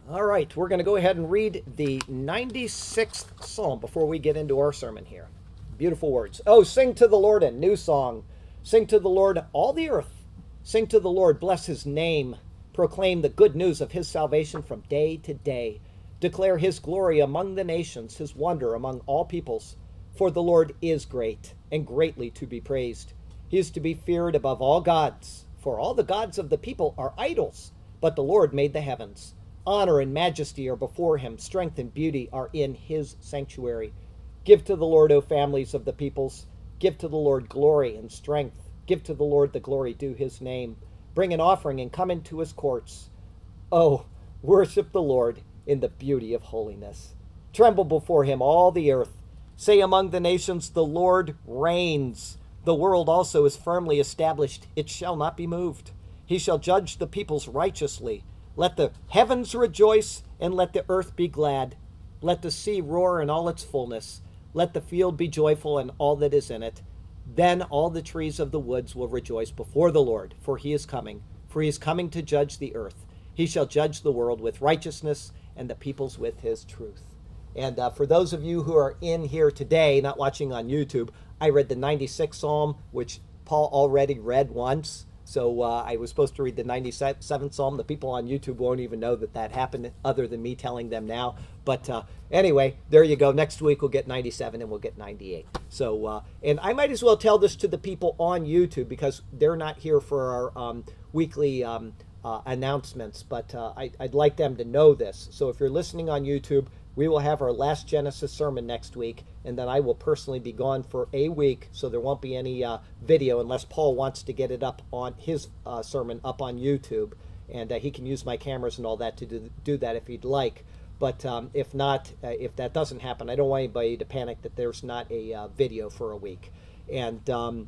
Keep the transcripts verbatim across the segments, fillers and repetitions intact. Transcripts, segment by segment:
All right, we're going to go ahead and read the ninety-sixth Psalm before we get into our sermon here. Beautiful words. Oh, sing to the Lord a new song. Sing to the Lord all the earth. Sing to the Lord, bless his name. Proclaim the good news of his salvation from day to day. Declare his glory among the nations, his wonder among all peoples. For the Lord is great and greatly to be praised. He is to be feared above all gods. For all the gods of the people are idols, but the Lord made the heavens. Honor and majesty are before him. Strength and beauty are in his sanctuary. Give to the Lord, O families of the peoples. Give to the Lord glory and strength. Give to the Lord the glory due his name. Bring an offering and come into his courts. Oh, worship the Lord in the beauty of holiness. Tremble before him, all the earth. Say among the nations, the Lord reigns. The world also is firmly established. It shall not be moved. He shall judge the peoples righteously. Let the heavens rejoice, and let the earth be glad. Let the sea roar in all its fullness. Let the field be joyful and all that is in it. Then all the trees of the woods will rejoice before the Lord, for he is coming. For he is coming to judge the earth. He shall judge the world with righteousness, and the peoples with his truth. And uh, for those of you who are in here today, not watching on YouTube, I read the ninety-sixth Psalm, which Paul already read once. So uh, I was supposed to read the ninety-seventh Psalm. The people on YouTube won't even know that that happened other than me telling them now. But uh, anyway, there you go. Next week we'll get ninety-seven and we'll get ninety-eight. So, uh, and I might as well tell this to the people on YouTube because they're not here for our um, weekly um, uh, announcements. But uh, I, I'd like them to know this. So if you're listening on YouTube, we will have our last Genesis sermon next week, and then I will personally be gone for a week, so there won't be any uh, video unless Paul wants to get it up on his uh, sermon up on YouTube, and uh, he can use my cameras and all that to do, do that if he'd like. But um, if not, uh, if that doesn't happen, I don't want anybody to panic that there's not a uh, video for a week. And um,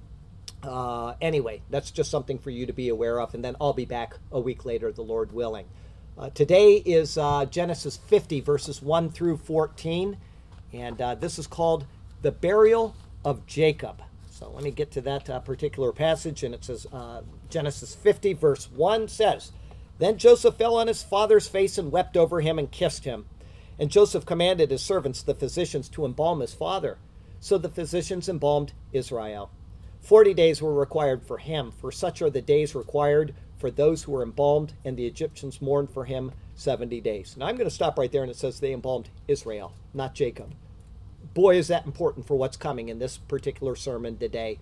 uh, anyway, that's just something for you to be aware of, and then I'll be back a week later, the Lord willing. Uh, today is uh, Genesis fifty, verses one through fourteen, and uh, this is called the burial of Jacob. So let me get to that uh, particular passage, and it says, uh, Genesis fifty, verse one says, Then Joseph fell on his father's face and wept over him and kissed him. And Joseph commanded his servants, the physicians, to embalm his father. So the physicians embalmed Israel. Forty days were required for him, for such are the days required for those who were embalmed, and the Egyptians mourned for him seventy days. Now I'm going to stop right there, and it says they embalmed Israel, not Jacob. Boy, is that important for what's coming in this particular sermon today.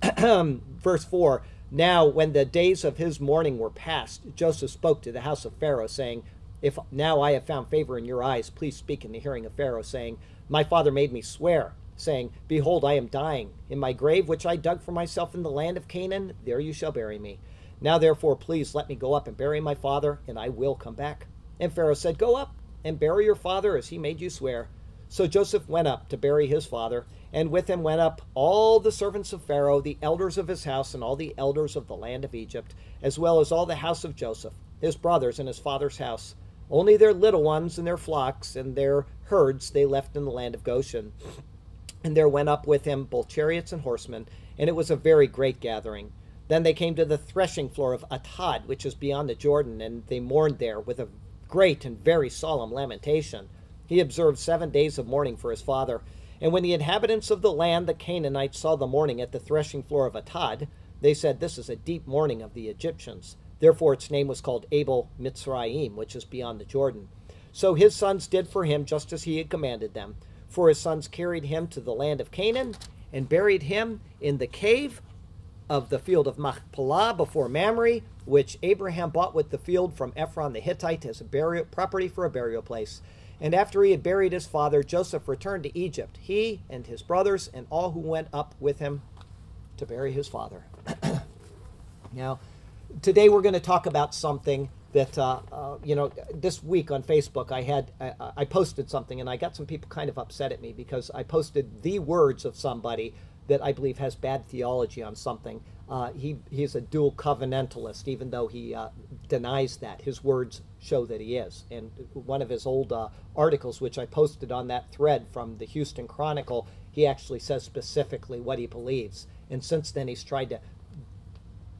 Verse four, Now when the days of his mourning were past, Joseph spoke to the house of Pharaoh, saying, If now I have found favor in your eyes, please speak in the hearing of Pharaoh, saying, My father made me swear, saying, Behold, I am dying. In my grave, which I dug for myself in the land of Canaan, there you shall bury me. Now therefore, please let me go up and bury my father, and I will come back. And Pharaoh said, Go up and bury your father as he made you swear. So Joseph went up to bury his father, and with him went up all the servants of Pharaoh, the elders of his house, and all the elders of the land of Egypt, as well as all the house of Joseph, his brothers, and his father's house. Only their little ones and their flocks and their herds they left in the land of Goshen. And there went up with him both chariots and horsemen, and it was a very great gathering. Then they came to the threshing floor of Atad, which is beyond the Jordan, and they mourned there with a great and very solemn lamentation. He observed seven days of mourning for his father. And when the inhabitants of the land, the Canaanites, saw the mourning at the threshing floor of Atad, they said, This is a deep mourning of the Egyptians. Therefore its name was called Abel Mitzrayim, which is beyond the Jordan. So his sons did for him just as he had commanded them. For his sons carried him to the land of Canaan, and buried him in the cave of the field of Machpelah before Mamre, which Abraham bought with the field from Ephron the Hittite as a burial property for a burial place. And after he had buried his father, Joseph returned to Egypt, he and his brothers and all who went up with him to bury his father. Now, today we're going to talk about something that, uh, uh, you know, this week on Facebook I had, I, I posted something, and I got some people kind of upset at me because I posted the words of somebody that I believe has bad theology on something. Uh, he he's a dual covenantalist, even though he uh, denies that. His words show that he is. And one of his old uh, articles, which I posted on that thread from the Houston Chronicle, he actually says specifically what he believes. And since then, he's tried to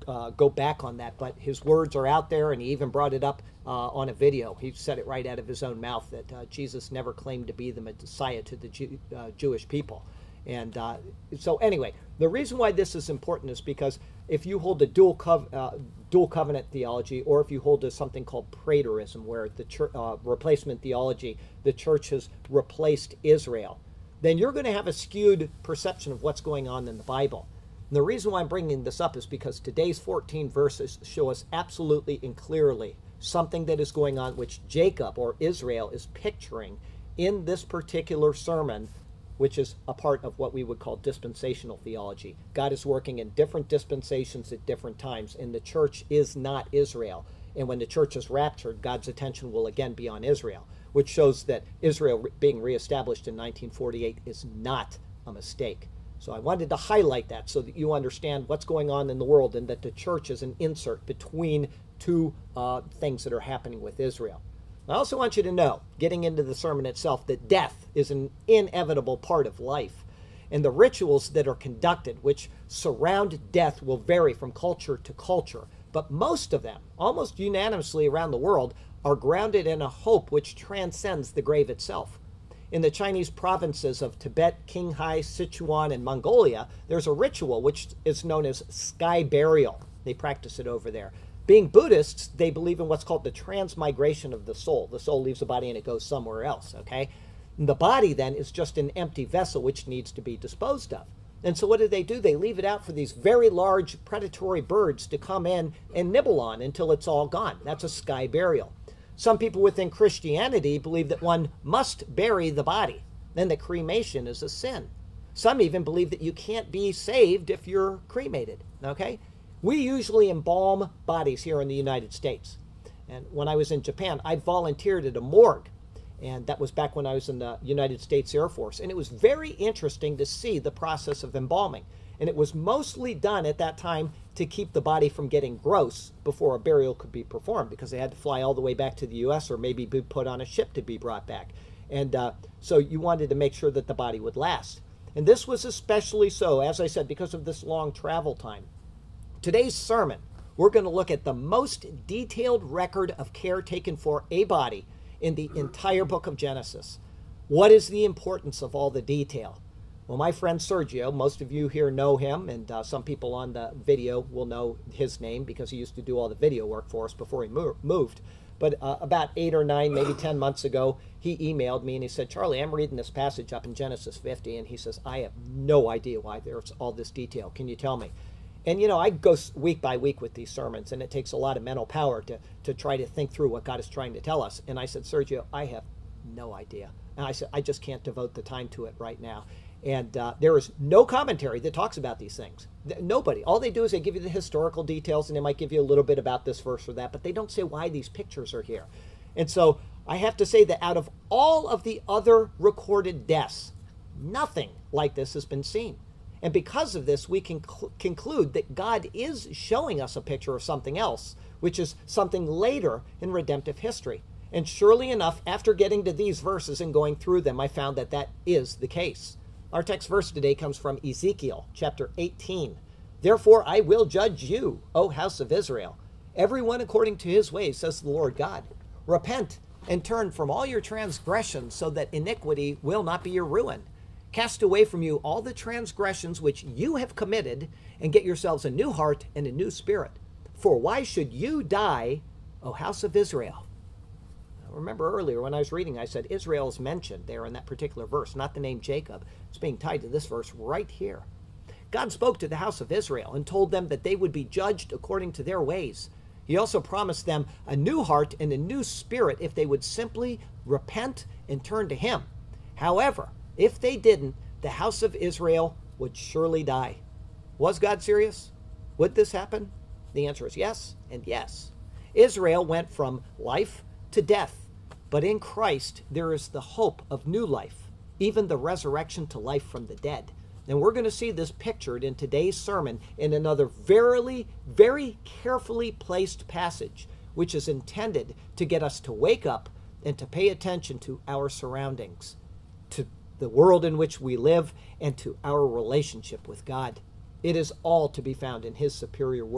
uh, go back on that, but his words are out there, and he even brought it up uh, on a video. He said it right out of his own mouth that uh, Jesus never claimed to be the Messiah to the Jew, uh, Jewish people. And uh, so anyway, the reason why this is important is because if you hold a dual, cov uh, dual covenant theology, or if you hold to something called preterism, where the church, uh, replacement theology, the church has replaced Israel, then you're going to have a skewed perception of what's going on in the Bible. And the reason why I'm bringing this up is because today's fourteen verses show us absolutely and clearly something that is going on, which Jacob, or Israel, is picturing in this particular sermon, which is a part of what we would call dispensational theology. God is working in different dispensations at different times, and the church is not Israel. And when the church is raptured, God's attention will again be on Israel, which shows that Israel being reestablished in nineteen forty-eight is not a mistake. So I wanted to highlight that so that you understand what's going on in the world, and that the church is an insert between two uh, things that are happening with Israel. I also want you to know, getting into the sermon itself, that death is an inevitable part of life. And the rituals that are conducted, which surround death, will vary from culture to culture. But most of them, almost unanimously around the world, are grounded in a hope which transcends the grave itself. In the Chinese provinces of Tibet, Qinghai, Sichuan, and Mongolia, there's a ritual which is known as sky burial. They practice it over there. Being Buddhists, they believe in what's called the transmigration of the soul. The soul leaves the body and it goes somewhere else, okay? And the body then is just an empty vessel which needs to be disposed of. And so what do they do? They leave it out for these very large predatory birds to come in and nibble on until it's all gone. That's a sky burial. Some people within Christianity believe that one must bury the body, and that cremation is a sin. Some even believe that you can't be saved if you're cremated, okay? We usually embalm bodies here in the United States. And when I was in Japan, I volunteered at a morgue. And that was back when I was in the United States Air Force. And it was very interesting to see the process of embalming. And it was mostly done at that time to keep the body from getting gross before a burial could be performed, because they had to fly all the way back to the U S or maybe be put on a ship to be brought back. And uh, so you wanted to make sure that the body would last. And this was especially so, as I said, because of this long travel time. Today's sermon, we're going to look at the most detailed record of care taken for a body in the entire book of Genesis. What is the importance of all the detail? Well, my friend Sergio, most of you here know him, and uh, some people on the video will know his name because he used to do all the video work for us before he mo moved. But uh, about eight or nine, maybe ten months ago, he emailed me and he said, Charlie, I'm reading this passage up in Genesis fifty, and he says, I have no idea why there's all this detail. Can you tell me? And, you know, I go week by week with these sermons, and it takes a lot of mental power to, to try to think through what God is trying to tell us. And I said, Sergio, I have no idea. And I said, I just can't devote the time to it right now. And uh, there is no commentary that talks about these things. Nobody. All they do is they give you the historical details, and they might give you a little bit about this verse or that, but they don't say why these pictures are here. And so I have to say that out of all of the other recorded deaths, nothing like this has been seen. And because of this, we can conclude that God is showing us a picture of something else, which is something later in redemptive history. And surely enough, after getting to these verses and going through them, I found that that is the case. Our text verse today comes from Ezekiel chapter eighteen. Therefore I will judge you, O house of Israel, everyone according to his ways, says the Lord God. Repent and turn from all your transgressions, so that iniquity will not be your ruin. Cast away from you all the transgressions which you have committed, and get yourselves a new heart and a new spirit. For why should you die, O house of Israel? Now, remember earlier when I was reading, I said Israel is mentioned there in that particular verse, not the name Jacob. It's being tied to this verse right here. God spoke to the house of Israel and told them that they would be judged according to their ways. He also promised them a new heart and a new spirit if they would simply repent and turn to him. However, if they didn't, the house of Israel would surely die. Was God serious? Would this happen? The answer is yes and yes. Israel went from life to death, but in Christ there is the hope of new life, even the resurrection to life from the dead. And we're going to see this pictured in today's sermon in another very, very carefully placed passage, which is intended to get us to wake up and to pay attention to our surroundings, to the world in which we live, and to our relationship with God. It is all to be found in his superior word.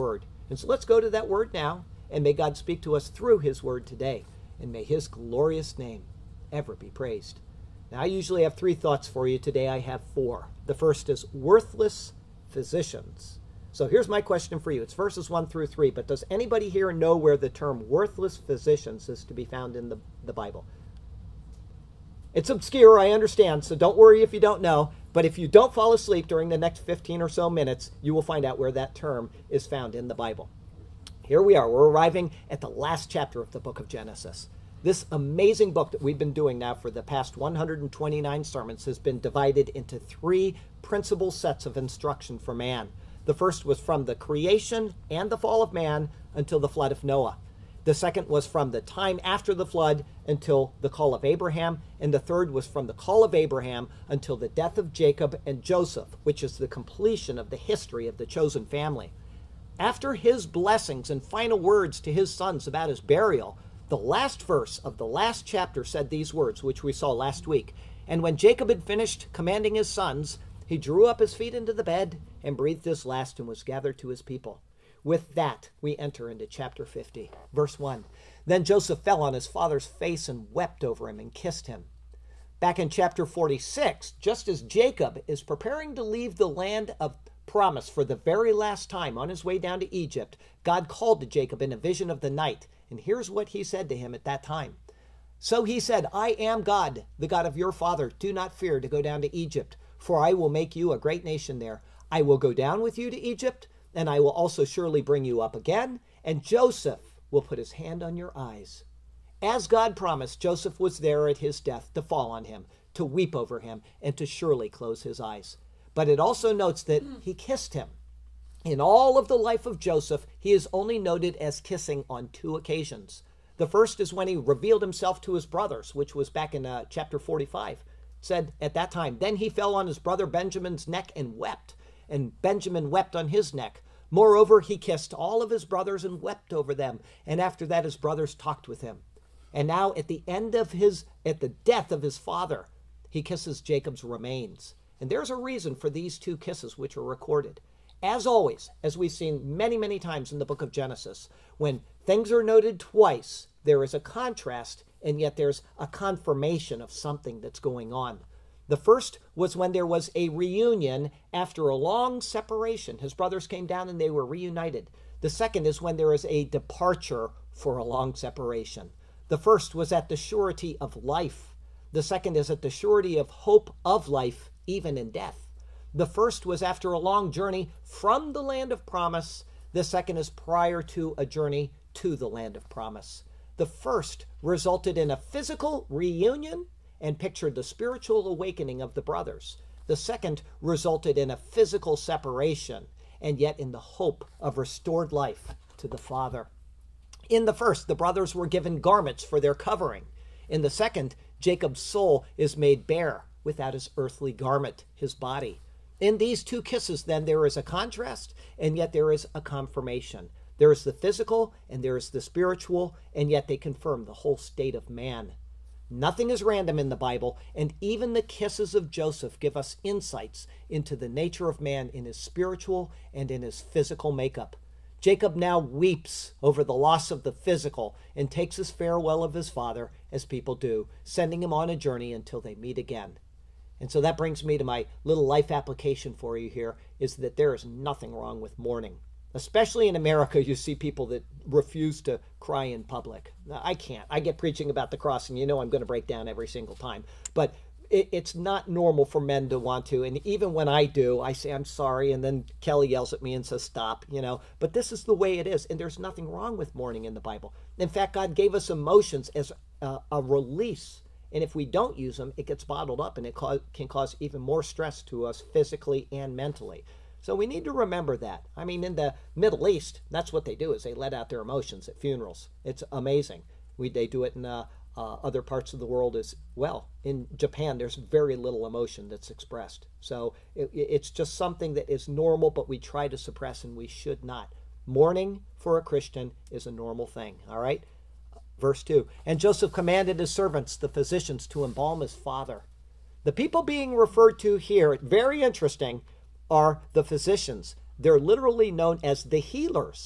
And so let's go to that word now, and may God speak to us through his word today, and may his glorious name ever be praised. Now, I usually have three thoughts for you. Today I have four. The first is worthless physicians. So here's my question for you. It's verses one through three, but does anybody here know where the term worthless physicians is to be found in the, the Bible? It's obscure, I understand, so don't worry if you don't know. But if you don't fall asleep during the next fifteen or so minutes, you will find out where that term is found in the Bible. Here we are. We're arriving at the last chapter of the book of Genesis. This amazing book that we've been doing now for the past one hundred twenty-nine sermons has been divided into three principal sets of instruction for man. The first was from the creation and the fall of man until the flood of Noah. The second was from the time after the flood until the call of Abraham. And the third was from the call of Abraham until the death of Jacob and Joseph, which is the completion of the history of the chosen family. After his blessings and final words to his sons about his burial, the last verse of the last chapter said these words, which we saw last week. And when Jacob had finished commanding his sons, he drew up his feet into the bed and breathed his last and was gathered to his people. With that, we enter into chapter fifty, verse one. Then Joseph fell on his father's face and wept over him and kissed him. Back in chapter forty-six, just as Jacob is preparing to leave the land of promise for the very last time on his way down to Egypt, God called to Jacob in a vision of the night. And here's what he said to him at that time. So he said, I am God, the God of your father. Do not fear to go down to Egypt, for I will make you a great nation there. I will go down with you to Egypt, and I will also surely bring you up again, and Joseph will put his hand on your eyes. As God promised, Joseph was there at his death to fall on him, to weep over him, and to surely close his eyes. But it also notes that he kissed him. In all of the life of Joseph, he is only noted as kissing on two occasions. The first is when he revealed himself to his brothers, which was back in uh, chapter forty-five. It said at that time, then he fell on his brother Benjamin's neck and wept, and Benjamin wept on his neck. Moreover, he kissed all of his brothers and wept over them. And after that, his brothers talked with him. And now at the end of his, at the death of his father, he kisses Jacob's remains. And there's a reason for these two kisses which are recorded. As always, as we've seen many, many times in the book of Genesis, when things are noted twice, there is a contrast, and yet there's a confirmation of something that's going on. The first was when there was a reunion after a long separation. His brothers came down and they were reunited. The second is when there is a departure for a long separation. The first was at the surety of life. The second is at the surety of hope of life, even in death. The first was after a long journey from the land of promise. The second is prior to a journey to the land of promise. The first resulted in a physical reunion and pictured the spiritual awakening of the brothers. The second resulted in a physical separation, and yet in the hope of restored life to the Father. In the first, the brothers were given garments for their covering. In the second, Jacob's soul is made bare without his earthly garment, his body. In these two kisses, then, there is a contrast, and yet there is a confirmation. There is the physical, and there is the spiritual, and yet they confirm the whole state of man. Nothing is random in the Bible, and even the kisses of Joseph give us insights into the nature of man in his spiritual and in his physical makeup. Jacob now weeps over the loss of the physical and takes his farewell of his father, as people do, sending him on a journey until they meet again. And so that brings me to my little life application for you here, is that there is nothing wrong with mourning. Especially in America, you see people that refuse to cry in public. I can't. I get preaching about the cross, and you know I'm going to break down every single time. But it, it's not normal for men to want to. And even when I do, I say, I'm sorry. And then Kelly yells at me and says, stop, you know. But this is the way it is. And there's nothing wrong with mourning in the Bible. In fact, God gave us emotions as a, a release. And if we don't use them, it gets bottled up, and it ca- can cause even more stress to us physically and mentally. So we need to remember that. I mean, in the Middle East, that's what they do, is they let out their emotions at funerals. It's amazing. We They do it in uh, uh, other parts of the world as well. In Japan, there's very little emotion that's expressed. So it, it's just something that is normal, but we try to suppress, and we should not. Mourning for a Christian is a normal thing, all right? Verse two, and Joseph commanded his servants, the physicians, to embalm his father. The people being referred to here, very interesting, are the physicians. They're literally known as the healers.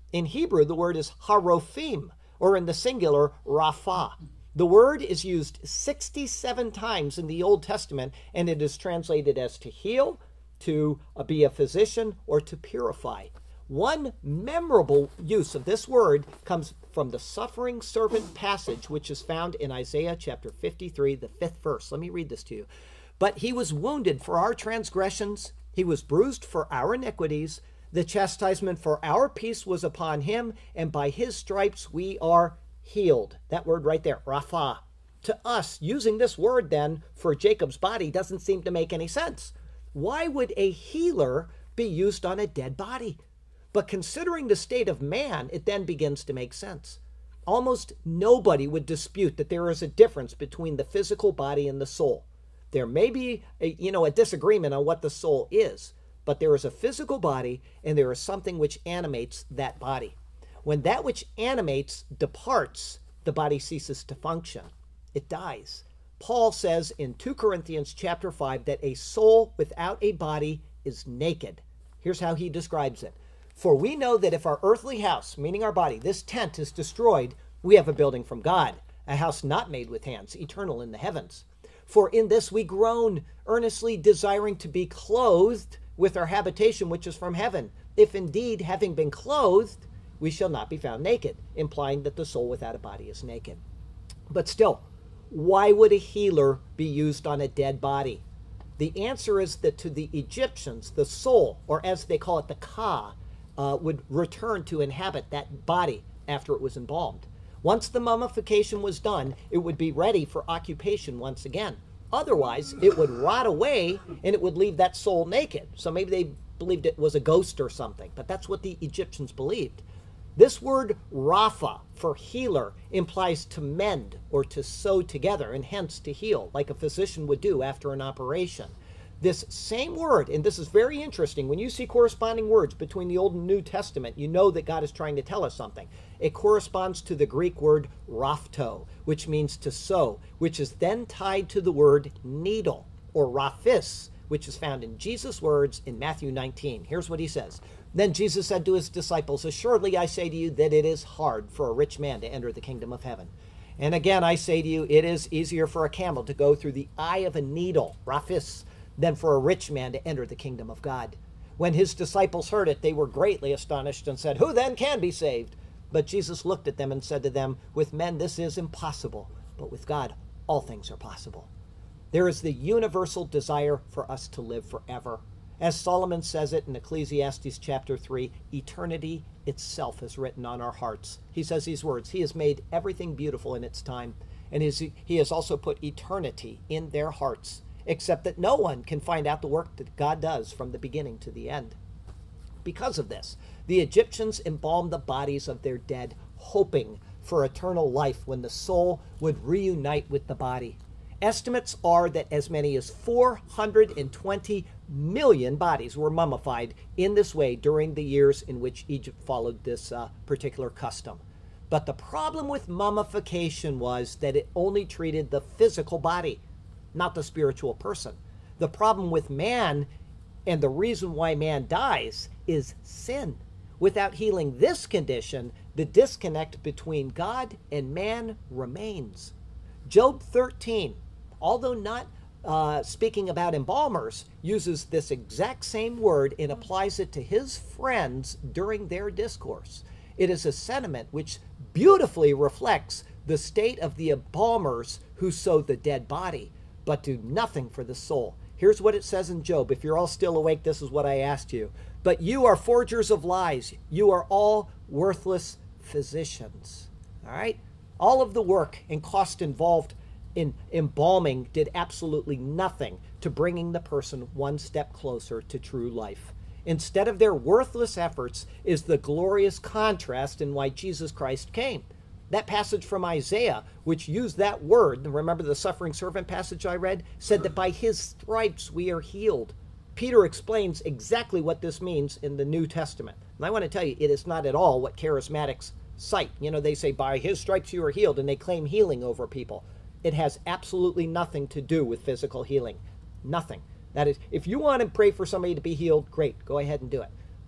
In Hebrew, the word is harophim, or in the singular, rapha. The word is used sixty-seven times in the Old Testament, and it is translated as to heal, to be a physician, or to purify. One memorable use of this word comes from the suffering servant passage, which is found in Isaiah chapter fifty-three, the fifth verse. Let me read this to you. But he was wounded for our transgressions, he was bruised for our iniquities, the chastisement for our peace was upon him, and by his stripes we are healed. That word right there, rapha. To us, using this word then for Jacob's body doesn't seem to make any sense. Why would a healer be used on a dead body? But considering the state of man, it then begins to make sense. Almost nobody would dispute that there is a difference between the physical body and the soul. There may be a, you know, a disagreement on what the soul is, but there is a physical body and there is something which animates that body. When that which animates departs, the body ceases to function. It dies. Paul says in two Corinthians chapter five that a soul without a body is naked. Here's how he describes it. For we know that if our earthly house, meaning our body, this tent is destroyed, we have a building from God, a house not made with hands, eternal in the heavens. For in this we groan, earnestly desiring to be clothed with our habitation which is from heaven, if indeed, having been clothed, we shall not be found naked, implying that the soul without a body is naked. But still, why would a healer be used on a dead body? The answer is that to the Egyptians, the soul, or as they call it, the ka, uh, would return to inhabit that body after it was embalmed. Once the mummification was done, it would be ready for occupation once again. Otherwise, it would rot away and it would leave that soul naked. So maybe they believed it was a ghost or something, but that's what the Egyptians believed. This word rapha for healer implies to mend or to sew together, and hence to heal, like a physician would do after an operation. This same word, and this is very interesting, when you see corresponding words between the Old and New Testament, you know that God is trying to tell us something. It corresponds to the Greek word raphto, which means to sew, which is then tied to the word needle, or raphis, which is found in Jesus' words in Matthew nineteen. Here's what he says. Then Jesus said to his disciples, assuredly I say to you that it is hard for a rich man to enter the kingdom of heaven. And again I say to you, it is easier for a camel to go through the eye of a needle, raphis, than for a rich man to enter the kingdom of God. When his disciples heard it, they were greatly astonished and said, who then can be saved? But Jesus looked at them and said to them, with men this is impossible, but with God all things are possible. There is the universal desire for us to live forever. As Solomon says it in Ecclesiastes chapter three, eternity itself is written on our hearts. He says these words, he has made everything beautiful in its time, and he has also put eternity in their hearts, except that no one can find out the work that God does from the beginning to the end. Because of this, the Egyptians embalmed the bodies of their dead, hoping for eternal life when the soul would reunite with the body. Estimates are that as many as four hundred twenty million bodies were mummified in this way during the years in which Egypt followed this uh, particular custom. But the problem with mummification was that it only treated the physical body, not the spiritual person. The problem with man, and the reason why man dies, is sin. Without healing this condition, the disconnect between God and man remains. Job thirteen, although not uh, speaking about embalmers, uses this exact same word and applies it to his friends during their discourse. It is a sentiment which beautifully reflects the state of the embalmers who sew the dead body, but do nothing for the soul. Here's what it says in Job. If you're all still awake, this is what I asked you. But you are forgers of lies. You are all worthless physicians. All right? All of the work and cost involved in embalming did absolutely nothing to bringing the person one step closer to true life. Instead of their worthless efforts is the glorious contrast in why Jesus Christ came. That passage from Isaiah, which used that word, remember the suffering servant passage I read, said that by his stripes we are healed. Peter explains exactly what this means in the New Testament. And I want to tell you, it is not at all what charismatics cite. You know, they say, by his stripes you are healed, and they claim healing over people. It has absolutely nothing to do with physical healing. Nothing. That is, if you want to pray for somebody to be healed, great, go ahead and do it.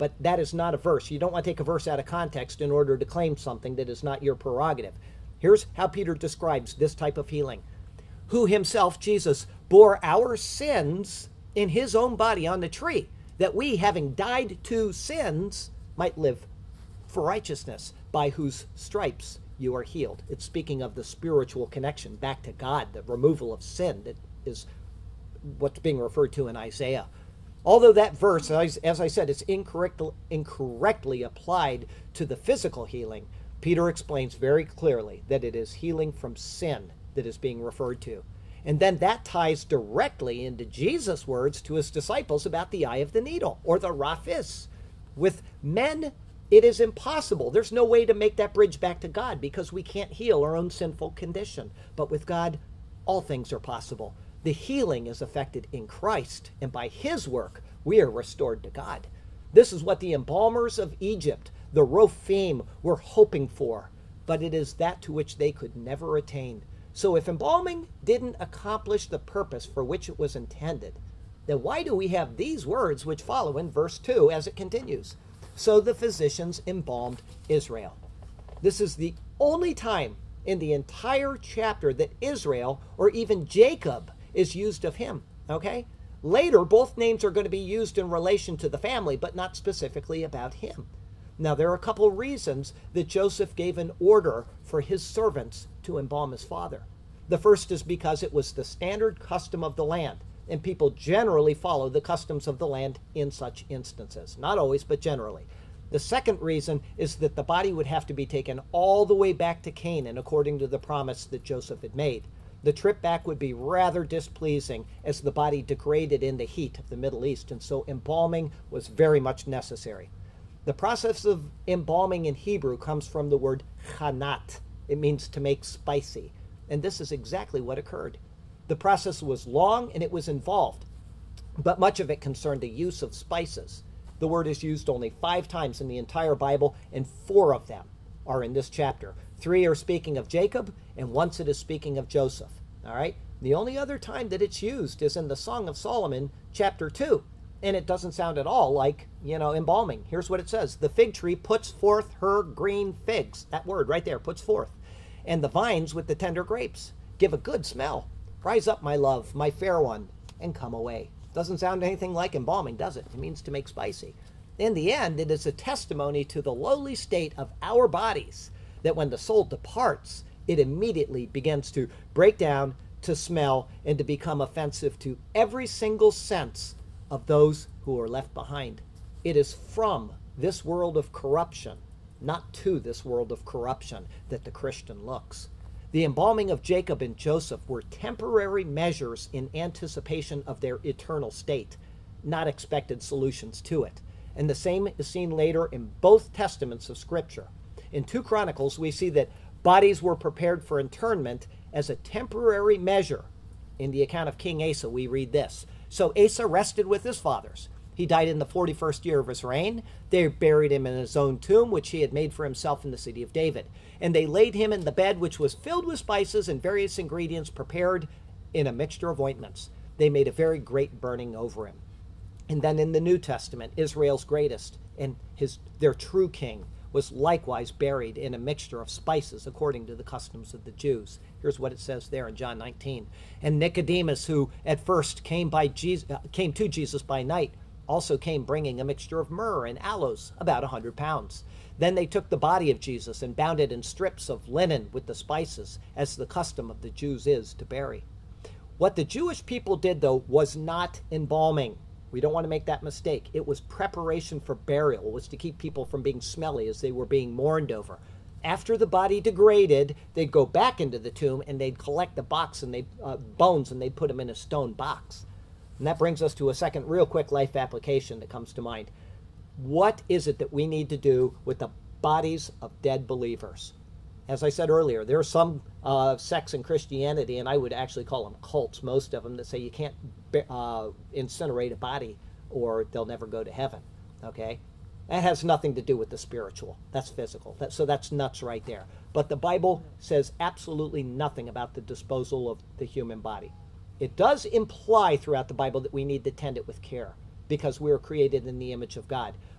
but that is not a verse. You don't want to take a verse out of context in order to claim something that is not your prerogative. Here's how Peter describes this type of healing. Who himself, Jesus, bore our sins in his own body on the tree, that we, having died to sins, might live for righteousness, by whose stripes you are healed. It's speaking of the spiritual connection back to God, the removal of sin that is what's being referred to in Isaiah. Although that verse, as, as I said, is incorrect, incorrectly applied to the physical healing, Peter explains very clearly that it is healing from sin that is being referred to. And then that ties directly into Jesus' words to his disciples about the eye of the needle, or the raphis. With men, it is impossible. There's no way to make that bridge back to God because we can't heal our own sinful condition. But with God, all things are possible. The healing is effected in Christ, and by his work, we are restored to God. This is what the embalmers of Egypt, the Rophim, were hoping for, but it is that to which they could never attain. So if embalming didn't accomplish the purpose for which it was intended, then why do we have these words which follow in verse two as it continues? So the physicians embalmed Israel. This is the only time in the entire chapter that Israel, or even Jacob, is used of him, okay? Later, both names are going to be used in relation to the family, but not specifically about him. Now, there are a couple of reasons that Joseph gave an order for his servants to embalm his father. The first is because it was the standard custom of the land, and people generally follow the customs of the land in such instances. Not always, but generally. The second reason is that the body would have to be taken all the way back to Canaan according to the promise that Joseph had made. The trip back would be rather displeasing as the body degraded in the heat of the Middle East, and so embalming was very much necessary. The process of embalming in Hebrew comes from the word chanat. It means to make spicy, and this is exactly what occurred. The process was long and it was involved, but much of it concerned the use of spices. The word is used only five times in the entire Bible, and four of them are in this chapter. Three are speaking of Jacob, and once it is speaking of Joseph. All right? The only other time that it's used is in the Song of Solomon, chapter two. And it doesn't sound at all like, you know, embalming. Here's what it says. The fig tree puts forth her green figs. That word right there, puts forth. And the vines with the tender grapes give a good smell. Rise up, my love, my fair one, and come away. Doesn't sound anything like embalming, does it? It means to make spicy. In the end, it is a testimony to the lowly state of our bodies, that when the soul departs, it immediately begins to break down, to smell, and to become offensive to every single sense of those who are left behind. It is from this world of corruption, not to this world of corruption, that the Christian looks. The embalming of Jacob and Joseph were temporary measures in anticipation of their eternal state, not expected solutions to it. And the same is seen later in both testaments of Scripture. In two Chronicles, we see that bodies were prepared for interment as a temporary measure. In the account of King Asa, we read this. So Asa rested with his fathers. He died in the forty-first year of his reign. They buried him in his own tomb, which he had made for himself in the city of David. And they laid him in the bed, which was filled with spices and various ingredients prepared in a mixture of ointments. They made a very great burning over him. And then in the New Testament, Israel's greatest and his their true king was likewise buried in a mixture of spices according to the customs of the Jews. Here's what it says there in John nineteen. And Nicodemus, who at first came by Jesus, came to Jesus by night, also came bringing a mixture of myrrh and aloes, about a hundred pounds. Then they took the body of Jesus and bound it in strips of linen with the spices, as the custom of the Jews is to bury. What the Jewish people did, though, was not embalming. We don't want to make that mistake. It was preparation for burial. It was to keep people from being smelly as they were being mourned over. After the body degraded, they'd go back into the tomb and they'd collect the box and they uh, bones and they'd put them in a stone box. And that brings us to a second real quick life application that comes to mind. What is it that we need to do with the bodies of dead believers? As I said earlier, there are some uh, sects in Christianity, and I would actually call them cults, most of them, that say you can't uh, incinerate a body or they'll never go to heaven, okay? That has nothing to do with the spiritual. That's physical. That, so that's nuts right there. But the Bible says absolutely nothing about the disposal of the human body. It does imply throughout the Bible that we need to tend it with care because we are created in the image of God.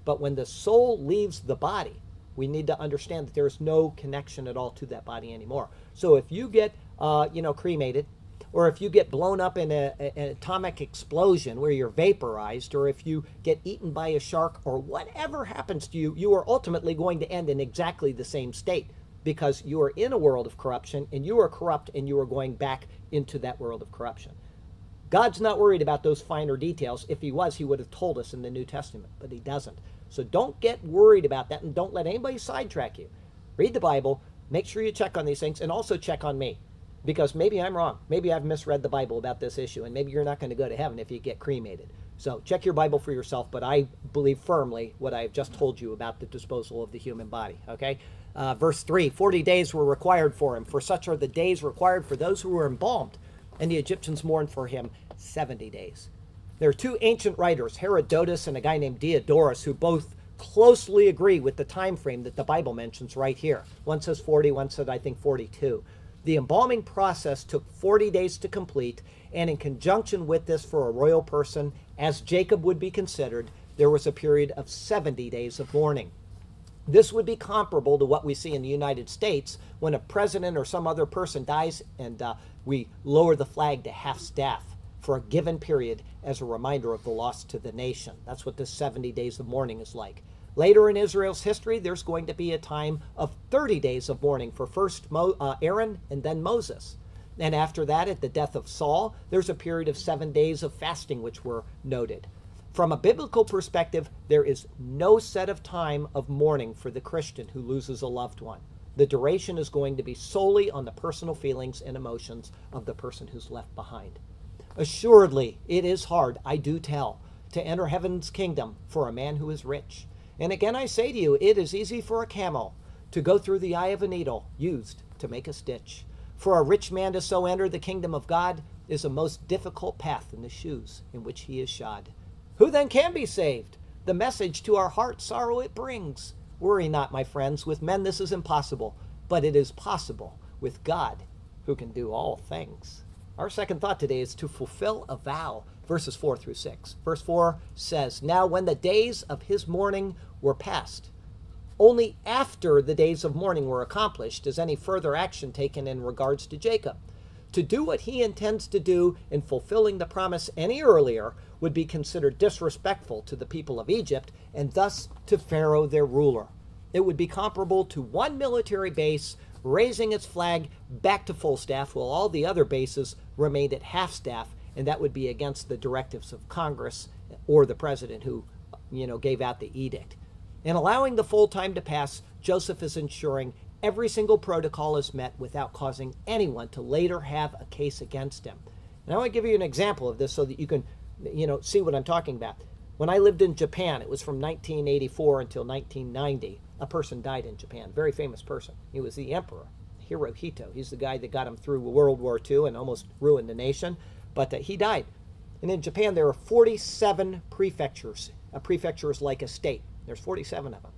But when the soul leaves the body, we need to understand that there's no connection at all to that body anymore. So if you get, uh, you know, cremated, or if you get blown up in a, a, an atomic explosion where you're vaporized, or if you get eaten by a shark, or whatever happens to you, you are ultimately going to end in exactly the same state, because you are in a world of corruption, and you are corrupt, and you are going back into that world of corruption. God's not worried about those finer details. If he was, he would have told us in the New Testament, but he doesn't. So don't get worried about that, and don't let anybody sidetrack you. Read the Bible, make sure you check on these things, and also check on me, because maybe I'm wrong. Maybe I've misread the Bible about this issue, and maybe you're not going to go to heaven if you get cremated. So check your Bible for yourself, but I believe firmly what I've just told you about the disposal of the human body, okay? Uh, verse three, forty days were required for him, for such are the days required for those who were embalmed, and the Egyptians mourned for him seventy days. There are two ancient writers, Herodotus and a guy named Diodorus, who both closely agree with the time frame that the Bible mentions right here. One says forty, one said, I think, forty-two. The embalming process took forty days to complete, and in conjunction with this, for a royal person, as Jacob would be considered, there was a period of seventy days of mourning. This would be comparable to what we see in the United States when a president or some other person dies, and uh, we lower the flag to half-staff for a given period as a reminder of the loss to the nation. That's what this seventy days of mourning is like. Later in Israel's history, there's going to be a time of thirty days of mourning for first Mo, uh, Aaron and then Moses. And after that, at the death of Saul, there's a period of seven days of fasting which were noted. From a biblical perspective, there is no set of time of mourning for the Christian who loses a loved one. The duration is going to be solely on the personal feelings and emotions of the person who's left behind. Assuredly, it is hard, I do tell, to enter heaven's kingdom for a man who is rich. And again I say to you, it is easy for a camel to go through the eye of a needle used to make a stitch. For a rich man to so enter the kingdom of God is a most difficult path in the shoes in which he is shod. Who then can be saved? The message to our heart sorrow it brings. Worry not, my friends, with men this is impossible, but it is possible with God, who can do all things. Our second thought today is to fulfill a vow, verses four through six. Verse four says, Now when the days of his mourning were past, only after the days of mourning were accomplished is any further action taken in regards to Jacob. To do what he intends to do in fulfilling the promise any earlier would be considered disrespectful to the people of Egypt and thus to Pharaoh, their ruler. It would be comparable to one military base raising its flag back to full staff while all the other bases remained at half staff, and that would be against the directives of Congress or the president who, you know, gave out the edict. In allowing the full time to pass, Joseph is ensuring every single protocol is met without causing anyone to later have a case against him. And I want to give you an example of this so that you can, you know, see what I'm talking about. When I lived in Japan, it was from nineteen eighty-four until nineteen ninety. A person died in Japan, very famous person. He was the emperor, Hirohito. He's the guy that got him through World War Two and almost ruined the nation, but uh, he died. And in Japan, there are forty-seven prefectures. A prefecture is like a state. There's forty-seven of them.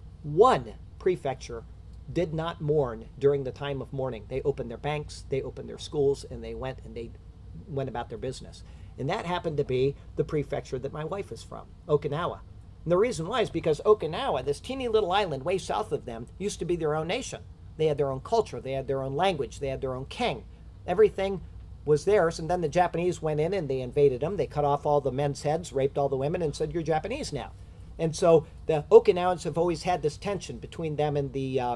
One prefecture did not mourn during the time of mourning. They opened their banks, they opened their schools, and they went and they went about their business. And that happened to be the prefecture that my wife is from, Okinawa. And the reason why is because Okinawa, this teeny little island way south of them, used to be their own nation. They had their own culture, they had their own language, they had their own king. Everything was theirs, and then the Japanese went in and they invaded them. They cut off all the men's heads, raped all the women, and said, you're Japanese now. And so the Okinawans have always had this tension between them and the, uh,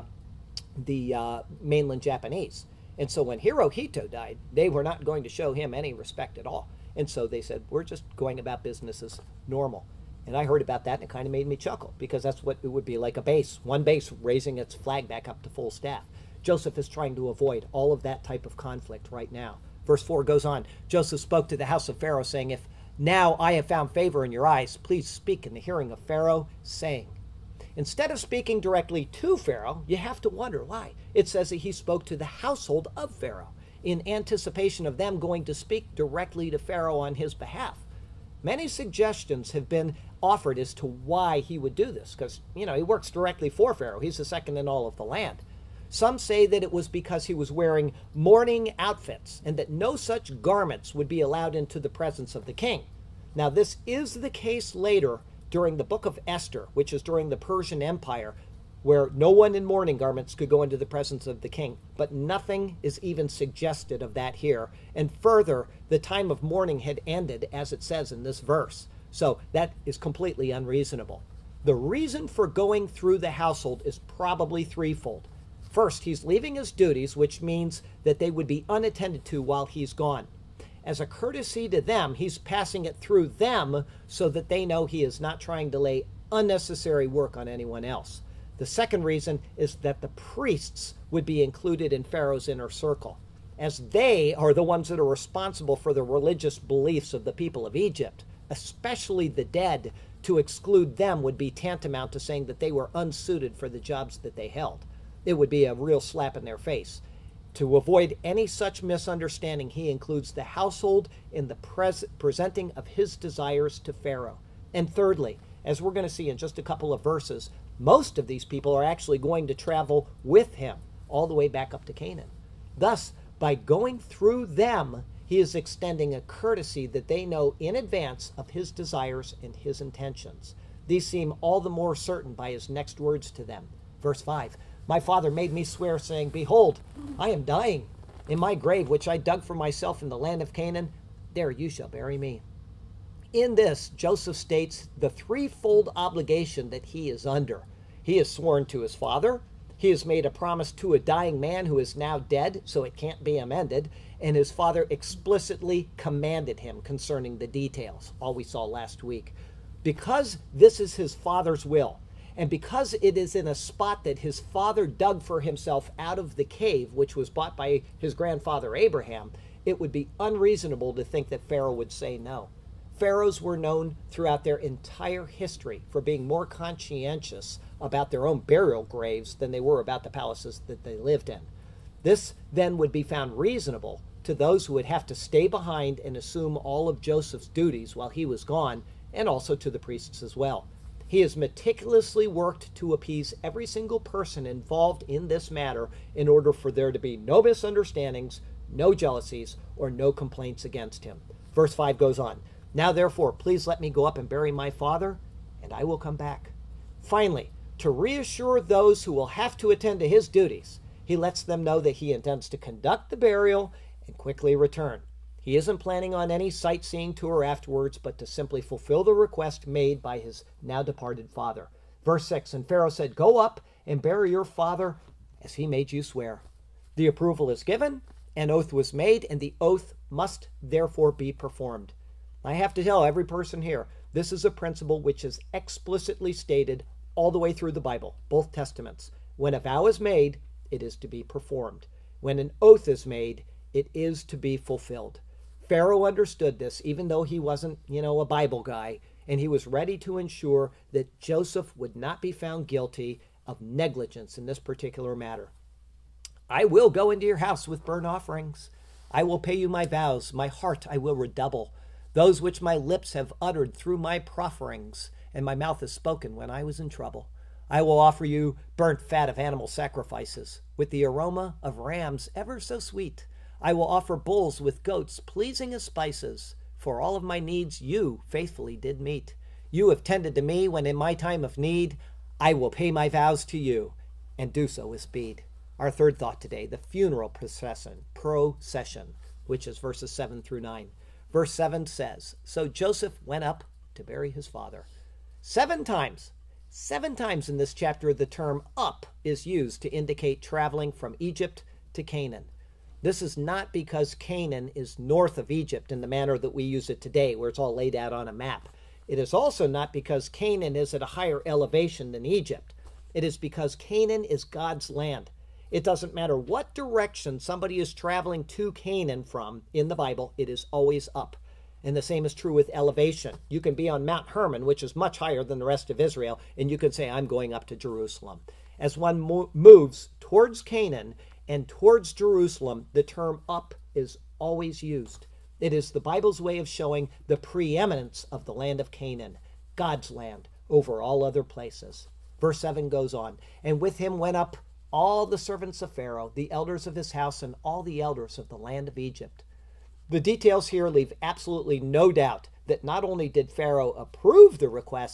the uh, mainland Japanese. And so when Hirohito died, they were not going to show him any respect at all. And so they said, we're just going about business as normal. And I heard about that, and it kind of made me chuckle, because that's what it would be like, a base, one base raising its flag back up to full staff. Joseph is trying to avoid all of that type of conflict right now. Verse four goes on, Joseph spoke to the house of Pharaoh, saying, if now I have found favor in your eyes, please speak in the hearing of Pharaoh, saying. Instead of speaking directly to Pharaoh, you have to wonder why. It says that he spoke to the household of Pharaoh in anticipation of them going to speak directly to Pharaoh on his behalf. Many suggestions have been offered as to why he would do this, because, you know, he works directly for Pharaoh. He's the second in all of the land. Some say that it was because he was wearing mourning outfits and that no such garments would be allowed into the presence of the king. Now, this is the case later during the book of Esther, which is during the Persian Empire, where no one in mourning garments could go into the presence of the king. But nothing is even suggested of that here. And further, the time of mourning had ended, as it says in this verse. So that is completely unreasonable. The reason for going through the household is probably threefold. First, he's leaving his duties, which means that they would be unattended to while he's gone. As a courtesy to them, he's passing it through them so that they know he is not trying to lay unnecessary work on anyone else. The second reason is that the priests would be included in Pharaoh's inner circle, as they are the ones that are responsible for the religious beliefs of the people of Egypt, especially the dead. To exclude them would be tantamount to saying that they were unsuited for the jobs that they held. It would be a real slap in their face. To avoid any such misunderstanding, he includes the household in the pres presenting of his desires to Pharaoh. And thirdly, as we're going to see in just a couple of verses, most of these people are actually going to travel with him all the way back up to Canaan. Thus, by going through them, he is extending a courtesy that they know in advance of his desires and his intentions. These seem all the more certain by his next words to them. Verse five, my father made me swear, saying, behold, I am dying. In my grave, which I dug for myself in the land of Canaan, there you shall bury me. In this, Joseph states the threefold obligation that he is under. He has sworn to his father. He has made a promise to a dying man who is now dead, so it can't be amended. And his father explicitly commanded him concerning the details, all we saw last week. Because this is his father's will, and because it is in a spot that his father dug for himself out of the cave, which was bought by his grandfather Abraham, it would be unreasonable to think that Pharaoh would say no. Pharaohs were known throughout their entire history for being more conscientious about their own burial graves than they were about the palaces that they lived in. This then would be found reasonable to those who would have to stay behind and assume all of Joseph's duties while he was gone, and also to the priests as well. He has meticulously worked to appease every single person involved in this matter in order for there to be no misunderstandings, no jealousies, or no complaints against him. Verse five goes on, now therefore, please let me go up and bury my father, and I will come back. Finally, to reassure those who will have to attend to his duties, he lets them know that he intends to conduct the burial and quickly return. He isn't planning on any sightseeing tour afterwards, but to simply fulfill the request made by his now departed father. Verse six, and Pharaoh said, go up and bury your father as he made you swear. The approval is given, an oath was made, and the oath must therefore be performed. I have to tell every person here, this is a principle which is explicitly stated all the way through the Bible, both testaments. When a vow is made, it is to be performed. When an oath is made, it is to be fulfilled. Pharaoh understood this, even though he wasn't, you know, a Bible guy, and he was ready to ensure that Joseph would not be found guilty of negligence in this particular matter. I will go into your house with burnt offerings. I will pay you my vows. My heart I will redouble, those which my lips have uttered through my profferings, and my mouth has spoken when I was in trouble. I will offer you burnt fat of animal sacrifices, with the aroma of rams ever so sweet. I will offer bulls with goats, pleasing as spices. For all of my needs you faithfully did meet. You have tended to me when in my time of need. I will pay my vows to you, and do so with speed. Our third thought today, the funeral procession, procession, which is verses seven through nine. Verse seven says, so Joseph went up to bury his father. Seven times, seven times in this chapter, the term up is used to indicate traveling from Egypt to Canaan. This is not because Canaan is north of Egypt in the manner that we use it today, where it's all laid out on a map. It is also not because Canaan is at a higher elevation than Egypt. It is because Canaan is God's land. It doesn't matter what direction somebody is traveling to Canaan from in the Bible, it is always up. And the same is true with elevation. You can be on Mount Hermon, which is much higher than the rest of Israel, and you can say, I'm going up to Jerusalem. As one mo- moves towards Canaan and towards Jerusalem, the term up is always used. It is the Bible's way of showing the preeminence of the land of Canaan, God's land, over all other places. Verse seven goes on, and with him went up all the servants of Pharaoh, the elders of his house, and all the elders of the land of Egypt. The details here leave absolutely no doubt that not only did Pharaoh approve the request,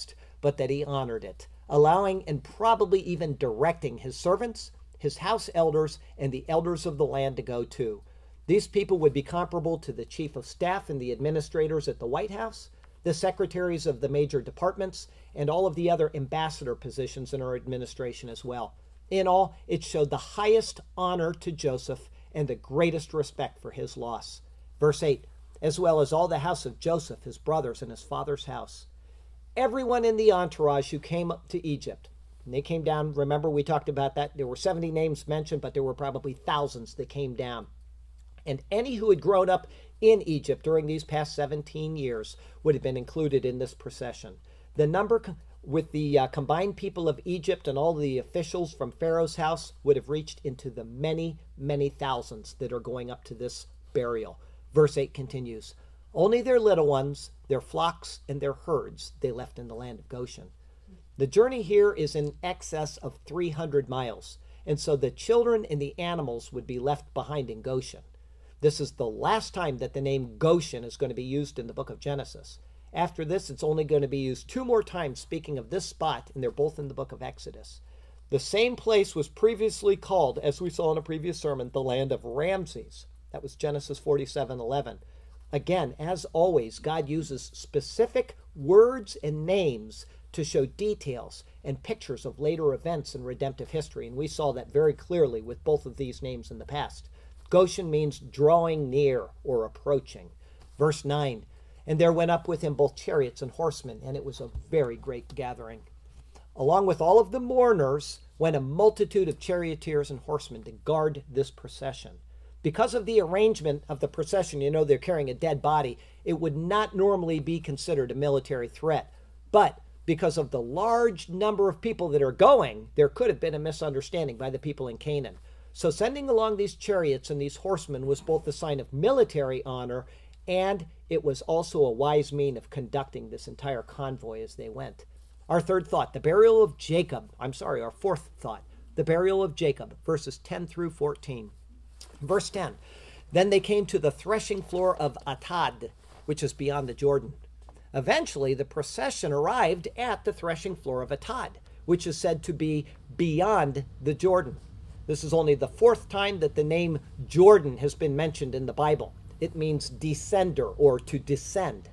but that he honored it, allowing and probably even directing his servants, his house elders, and the elders of the land to go too. These people would be comparable to the chief of staff and the administrators at the White House, the secretaries of the major departments, and all of the other ambassador positions in our administration as well. In all, it showed the highest honor to Joseph and the greatest respect for his loss. Verse eight, as well as all the house of Joseph, his brothers, and his father's house. Everyone in the entourage who came up to Egypt, and they came down, remember we talked about that, there were seventy names mentioned, but there were probably thousands that came down. And any who had grown up in Egypt during these past seventeen years would have been included in this procession. The number with the uh, combined people of Egypt and all the officials from Pharaoh's house would have reached into the many, many thousands that are going up to this burial. Verse eight continues, only their little ones, their flocks, and their herds they left in the land of Goshen. The journey here is in excess of three hundred miles, and so the children and the animals would be left behind in Goshen. This is the last time that the name Goshen is going to be used in the book of Genesis. After this, it's only going to be used two more times, speaking of this spot, and they're both in the book of Exodus. The same place was previously called, as we saw in a previous sermon, the land of Ramses. That was Genesis forty-seven eleven. Again, as always, God uses specific words and names to show details and pictures of later events in redemptive history, and we saw that very clearly with both of these names in the past. Goshen means drawing near or approaching. Verse nine, and there went up with him both chariots and horsemen, and it was a very great gathering. Along with all of the mourners went a multitude of charioteers and horsemen to guard this procession. Because of the arrangement of the procession, you know they're carrying a dead body, it would not normally be considered a military threat. But because of the large number of people that are going, there could have been a misunderstanding by the people in Canaan. So sending along these chariots and these horsemen was both a sign of military honor, and it was also a wise mean of conducting this entire convoy as they went. Our third thought, the burial of Jacob. I'm sorry, our fourth thought, the burial of Jacob, verses ten through fourteen. Verse ten, then they came to the threshing floor of Atad, which is beyond the Jordan. Eventually, the procession arrived at the threshing floor of Atad, which is said to be beyond the Jordan. This is only the fourth time that the name Jordan has been mentioned in the Bible. It means descender or to descend.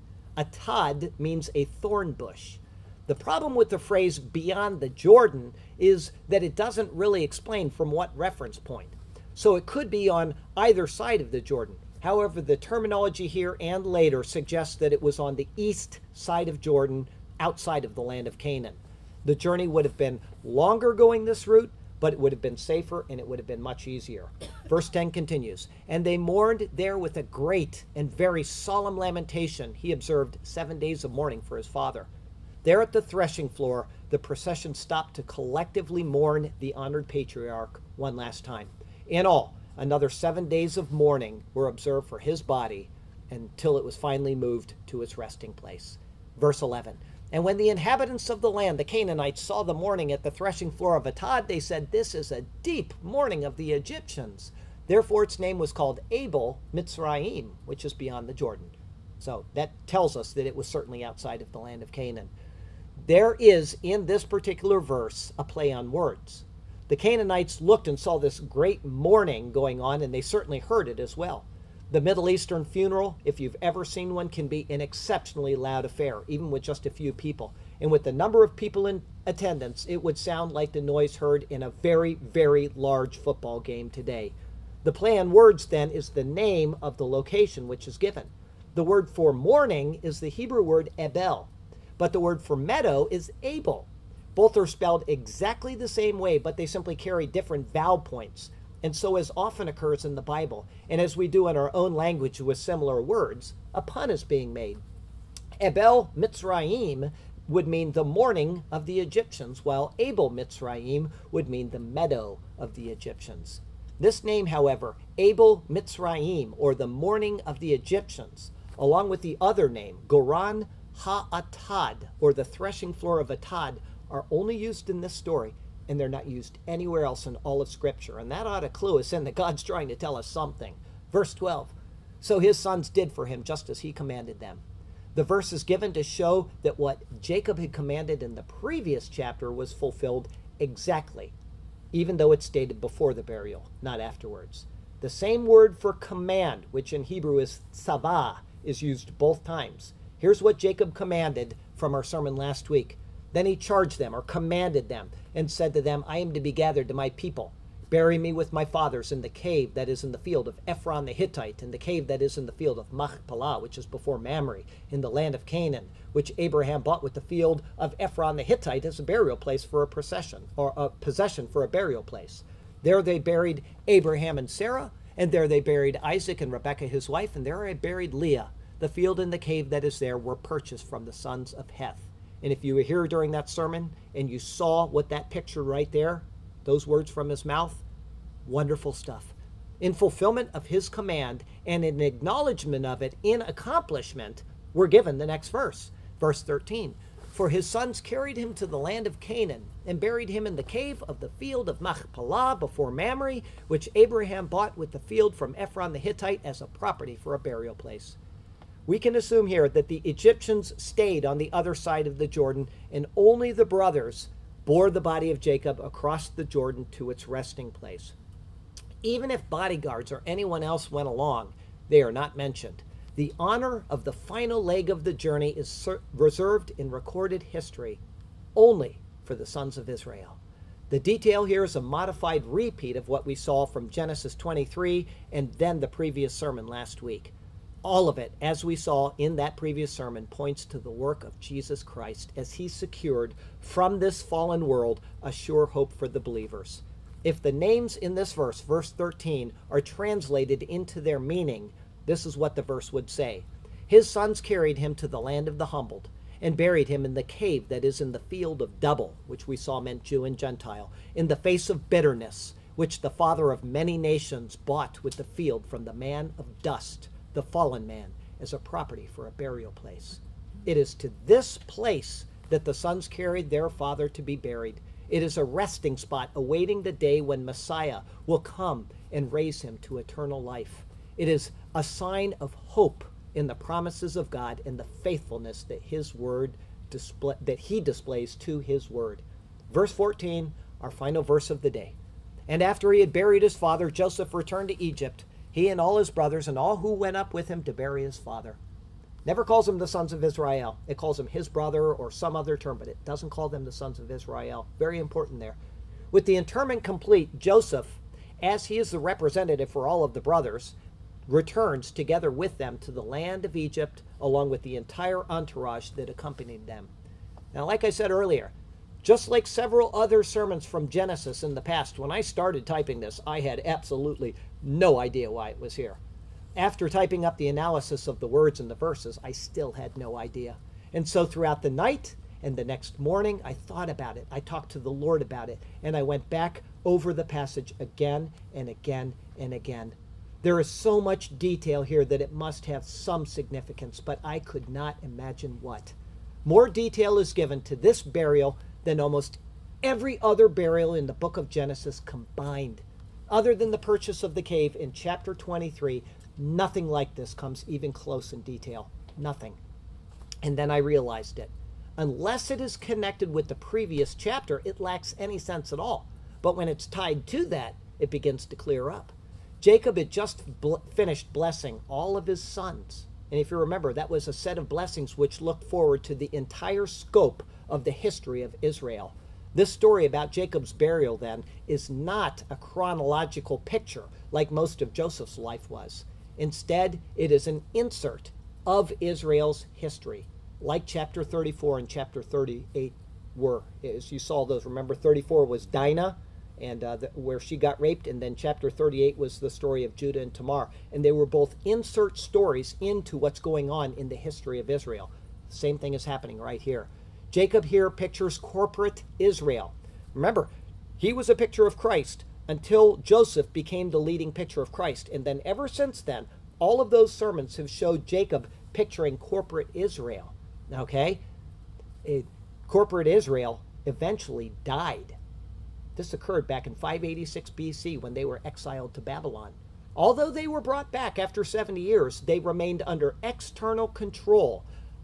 Atad means a thorn bush. The problem with the phrase beyond the Jordan is that it doesn't really explain from what reference point. So it could be on either side of the Jordan. However, the terminology here and later suggests that it was on the east side of Jordan, outside of the land of Canaan. The journey would have been longer going this route, but it would have been safer and it would have been much easier. Verse ten continues, and they mourned there with a great and very solemn lamentation. He observed seven days of mourning for his father. There at the threshing floor, the procession stopped to collectively mourn the honored patriarch one last time. In all, another seven days of mourning were observed for his body until it was finally moved to its resting place. Verse eleven, and when the inhabitants of the land, the Canaanites, saw the mourning at the threshing floor of Atad, they said, this is a deep mourning of the Egyptians. Therefore its name was called Abel Mitzrayim, which is beyond the Jordan. So that tells us that it was certainly outside of the land of Canaan. There is, in this particular verse, a play on words. The Canaanites looked and saw this great mourning going on, and they certainly heard it as well. The Middle Eastern funeral, if you've ever seen one, can be an exceptionally loud affair, even with just a few people. And with the number of people in attendance, it would sound like the noise heard in a very, very large football game today. The play on words, then, is the name of the location which is given. The word for mourning is the Hebrew word ebel, but the word for meadow is Abel. Both are spelled exactly the same way, but they simply carry different vowel points. And so, as often occurs in the Bible, and as we do in our own language with similar words, a pun is being made. Abel Mitzrayim would mean the mourning of the Egyptians, while Abel Mitzrayim would mean the meadow of the Egyptians. This name, however, Abel Mitzrayim, or the mourning of the Egyptians, along with the other name, Goran Ha-Atad, or the threshing floor of Atad, are only used in this story, and they're not used anywhere else in all of Scripture. And that ought to clue us in that God's trying to tell us something. Verse twelve, so his sons did for him just as he commanded them. The verse is given to show that what Jacob had commanded in the previous chapter was fulfilled exactly, even though it's stated before the burial, not afterwards. The same word for command, which in Hebrew is tzavah, is used both times. Here's what Jacob commanded from our sermon last week. Then he charged them, or commanded them, and said to them, I am to be gathered to my people. Bury me with my fathers in the cave that is in the field of Ephron the Hittite, in the cave that is in the field of Machpelah, which is before Mamre, in the land of Canaan, which Abraham bought with the field of Ephron the Hittite as a burial place for a procession, or a possession for a burial place. There they buried Abraham and Sarah, and there they buried Isaac and Rebekah his wife, and there I buried Leah. The field and the cave that is there were purchased from the sons of Heth. And if you were here during that sermon and you saw what that picture right there, those words from his mouth, wonderful stuff. In fulfillment of his command and in acknowledgement of it in accomplishment, we're given the next verse, verse thirteen. For his sons carried him to the land of Canaan and buried him in the cave of the field of Machpelah before Mamre, which Abraham bought with the field from Ephron the Hittite as a property for a burial place. We can assume here that the Egyptians stayed on the other side of the Jordan, and only the brothers bore the body of Jacob across the Jordan to its resting place. Even if bodyguards or anyone else went along, they are not mentioned. The honor of the final leg of the journey is reserved in recorded history only for the sons of Israel. The detail here is a modified repeat of what we saw from Genesis twenty-three and then the previous sermon last week. All of it, as we saw in that previous sermon, points to the work of Jesus Christ as he secured from this fallen world a sure hope for the believers. If the names in this verse, verse thirteen, are translated into their meaning, this is what the verse would say. His sons carried him to the land of the humbled and buried him in the cave that is in the field of double, which we saw meant Jew and Gentile, in the face of bitterness, which the father of many nations bought with the field from the man of dust, the fallen man, as a property for a burial place. It is to this place that the sons carried their father to be buried. It is a resting spot awaiting the day when Messiah will come and raise him to eternal life. It is a sign of hope in the promises of God and the faithfulness that his word display, that he displays to his word. Verse fourteen, our final verse of the day. And after he had buried his father, Joseph returned to Egypt, he and all his brothers and all who went up with him to bury his father. Never calls them the sons of Israel. It calls them his brother or some other term, but it doesn't call them the sons of Israel. Very important there. With the interment complete, Joseph, as he is the representative for all of the brothers, returns together with them to the land of Egypt, along with the entire entourage that accompanied them. Now, like I said earlier, just like several other sermons from Genesis in the past, when I started typing this, I had absolutely no idea why it was here. After typing up the analysis of the words and the verses, I still had no idea. And so throughout the night and the next morning, I thought about it. I talked to the Lord about it, and I went back over the passage again and again and again. There is so much detail here that it must have some significance, but I could not imagine what. More detail is given to this burial than almost every other burial in the book of Genesis combined. Other than the purchase of the cave in chapter twenty-three, nothing like this comes even close in detail. Nothing. And then I realized it. Unless it is connected with the previous chapter, it lacks any sense at all. But when it's tied to that, it begins to clear up. Jacob had just bl- finished blessing all of his sons. And if you remember, that was a set of blessings which looked forward to the entire scope of the history of Israel. This story about Jacob's burial, then, is not a chronological picture like most of Joseph's life was. Instead, it is an insert of Israel's history, like chapter thirty-four and chapter thirty-eight were. As you saw those, remember thirty-four was Dinah, and uh, the, where she got raped, and then chapter thirty-eight was the story of Judah and Tamar. And they were both insert stories into what's going on in the history of Israel. The same thing is happening right here. Jacob here pictures corporate Israel. Remember, he was a picture of Christ until Joseph became the leading picture of Christ. And then ever since then, all of those sermons have showed Jacob picturing corporate Israel. Okay? It, corporate Israel eventually died. This occurred back in five eighty-six B C when they were exiled to Babylon. Although they were brought back after seventy years, they remained under external control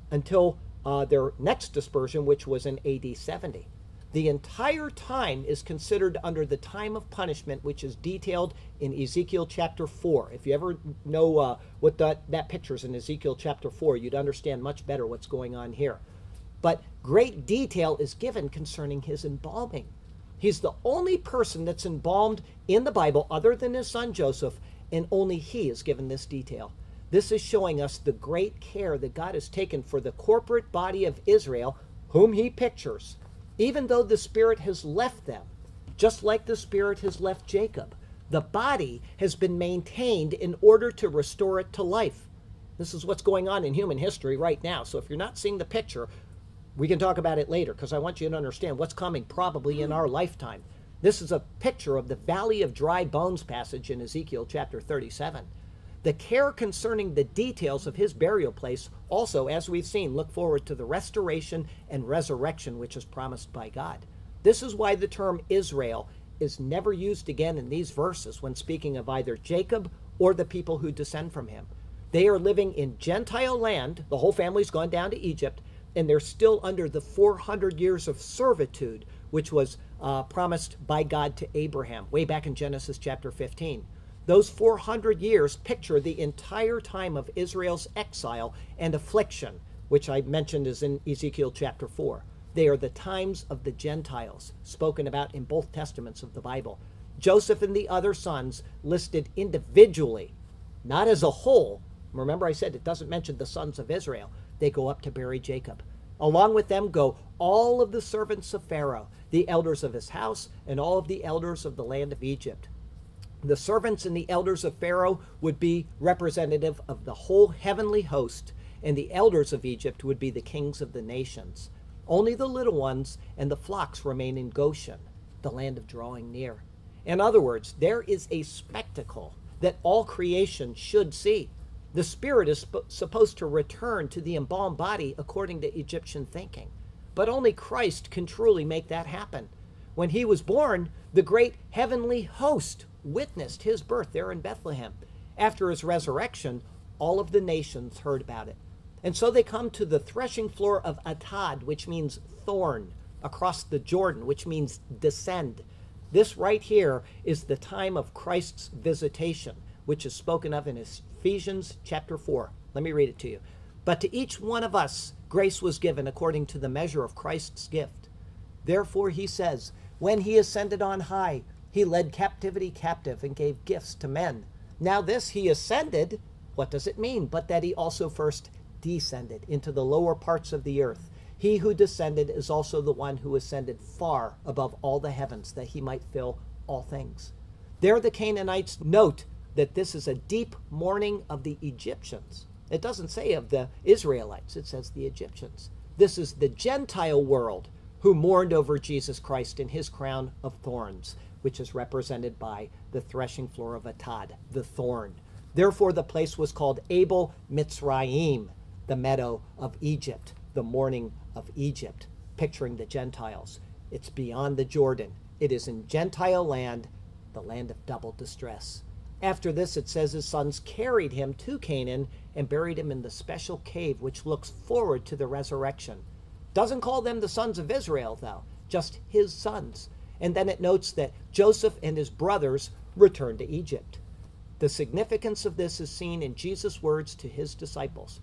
until uh, their next dispersion, which was in A D seventy. The entire time is considered under the time of punishment, which is detailed in Ezekiel chapter four. If you ever know uh, what that, that picture is in Ezekiel chapter four, you'd understand much better what's going on here. But great detail is given concerning his embalming. He's the only person that's embalmed in the Bible other than his son Joseph, and only he is given this detail. This is showing us the great care that God has taken for the corporate body of Israel, whom he pictures, even though the Spirit has left them, just like the Spirit has left Jacob. The body has been maintained in order to restore it to life. This is what's going on in human history right now. So if you're not seeing the picture, we can talk about it later, because I want you to understand what's coming probably in our lifetime. This is a picture of the Valley of Dry Bones passage in Ezekiel chapter thirty-seven. The care concerning the details of his burial place also, as we've seen, look forward to the restoration and resurrection which is promised by God. This is why the term Israel is never used again in these verses when speaking of either Jacob or the people who descend from him. They are living in Gentile land. The whole family's gone down to Egypt, and they're still under the four hundred years of servitude, which was uh, promised by God to Abraham way back in Genesis chapter fifteen. Those four hundred years picture the entire time of Israel's exile and affliction, which I mentioned is in Ezekiel chapter four. They are the times of the Gentiles, spoken about in both testaments of the Bible. Joseph and the other sons listed individually, not as a whole. Remember I said it doesn't mention the sons of Israel. They go up to bury Jacob. Along with them go all of the servants of Pharaoh, the elders of his house, and all of the elders of the land of Egypt. The servants and the elders of Pharaoh would be representative of the whole heavenly host, and the elders of Egypt would be the kings of the nations. Only the little ones and the flocks remain in Goshen, the land of drawing near. In other words, there is a spectacle that all creation should see. The spirit is sp- supposed to return to the embalmed body according to Egyptian thinking. But only Christ can truly make that happen. When he was born, the great heavenly host witnessed his birth there in Bethlehem. After his resurrection, all of the nations heard about it. And so they come to the threshing floor of Atad, which means thorn, across the Jordan, which means descend. This right here is the time of Christ's visitation, which is spoken of in Ephesians chapter four. Let me read it to you. But to each one of us grace was given according to the measure of Christ's gift. Therefore he says, when he ascended on high, he led captivity captive and gave gifts to men. Now this he ascended, what does it mean? But that he also first descended into the lower parts of the earth. He who descended is also the one who ascended far above all the heavens, that he might fill all things. There the Canaanites note that this is a deep mourning of the Egyptians. It doesn't say of the Israelites, it says the Egyptians. This is the Gentile world who mourned over Jesus Christ in his crown of thorns, which is represented by the threshing floor of Atad, the thorn. Therefore the place was called Abel Mitzrayim, the meadow of Egypt, the mourning of Egypt, picturing the Gentiles. It's beyond the Jordan. It is in Gentile land, the land of double distress. After this, it says his sons carried him to Canaan and buried him in the special cave which looks forward to the resurrection. Doesn't call them the sons of Israel, though, just his sons. And then it notes that Joseph and his brothers returned to Egypt. The significance of this is seen in Jesus' words to his disciples.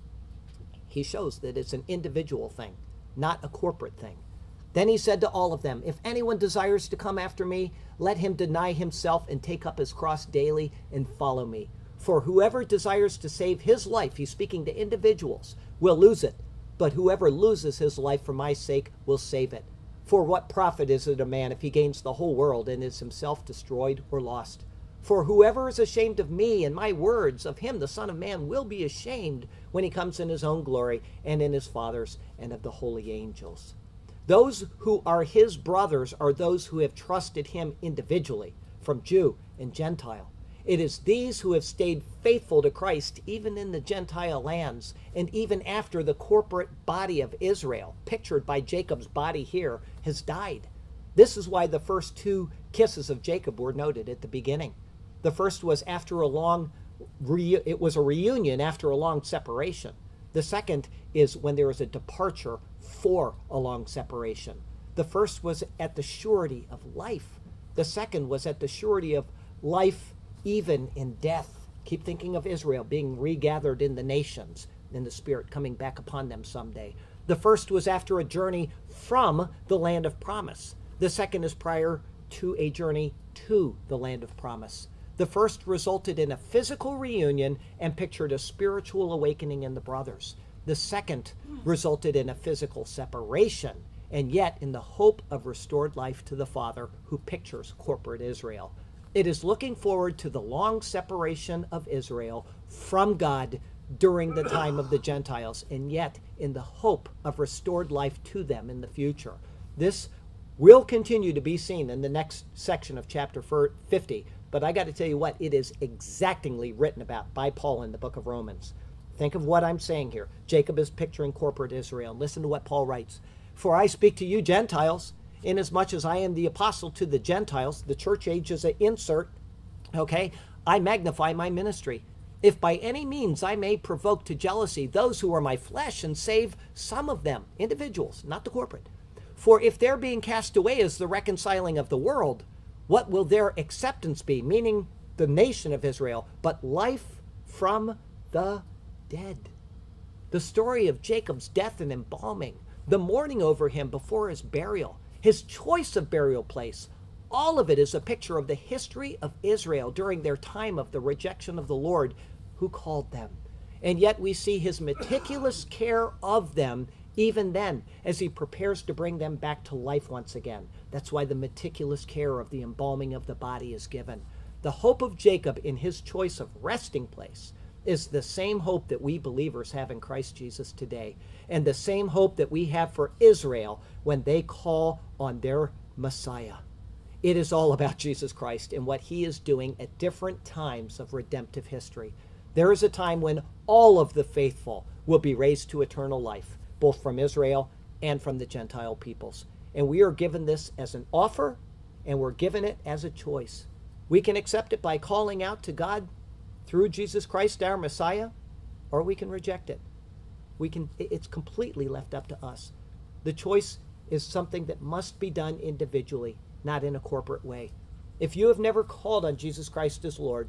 He shows that it's an individual thing, not a corporate thing. Then he said to all of them, if anyone desires to come after me, let him deny himself and take up his cross daily and follow me. For whoever desires to save his life, he's speaking to individuals, will lose it. But whoever loses his life for my sake will save it. For what profit is it a man if he gains the whole world and is himself destroyed or lost? For whoever is ashamed of me and my words, of him the Son of Man will be ashamed when he comes in his own glory and in his Father's and of the holy angels. Those who are his brothers are those who have trusted him individually, from Jew and Gentile. It is these who have stayed faithful to Christ even in the Gentile lands and even after the corporate body of Israel, pictured by Jacob's body here, has died. This is why the first two kisses of Jacob were noted at the beginning. The first was after a long, re- it was a reunion after a long separation. The second is when there is a departure for a long separation. The first was at the surety of life. The second was at the surety of life even in death. Keep thinking of Israel being regathered in the nations, in the Spirit coming back upon them someday. The first was after a journey from the land of promise. The second is prior to a journey to the land of promise. The first resulted in a physical reunion and pictured a spiritual awakening in the brothers. The second resulted in a physical separation, and yet in the hope of restored life to the Father, who pictures corporate Israel. It is looking forward to the long separation of Israel from God during the time of the Gentiles, and yet in the hope of restored life to them in the future. This will continue to be seen in the next section of chapter fifty, but I got to tell you what, it is exactingly written about by Paul in the book of Romans. Think of what I'm saying here. Jacob is picturing corporate Israel. Listen to what Paul writes. For I speak to you Gentiles, inasmuch as I am the apostle to the Gentiles. The church age is an insert, okay? I magnify my ministry. If by any means I may provoke to jealousy those who are my flesh, and save some of them, individuals, not the corporate. For if their being cast away is the reconciling of the world, what will their acceptance be? Meaning the nation of Israel, but life from the dead. The story of Jacob's death and embalming, the mourning over him before his burial, his choice of burial place, all of it is a picture of the history of Israel during their time of the rejection of the Lord who called them. And yet we see his meticulous care of them even then as he prepares to bring them back to life once again. That's why the meticulous care of the embalming of the body is given. The hope of Jacob in his choice of resting place is the same hope that we believers have in Christ Jesus today, and the same hope that we have for Israel when they call on their Messiah. It is all about Jesus Christ and what he is doing at different times of redemptive history. There is a time when all of the faithful will be raised to eternal life, both from Israel and from the Gentile peoples. And we are given this as an offer, and we're given it as a choice. We can accept it by calling out to God through Jesus Christ, our Messiah, or we can reject it. We can, it's completely left up to us. The choice is something that must be done individually, not in a corporate way. If you have never called on Jesus Christ as Lord,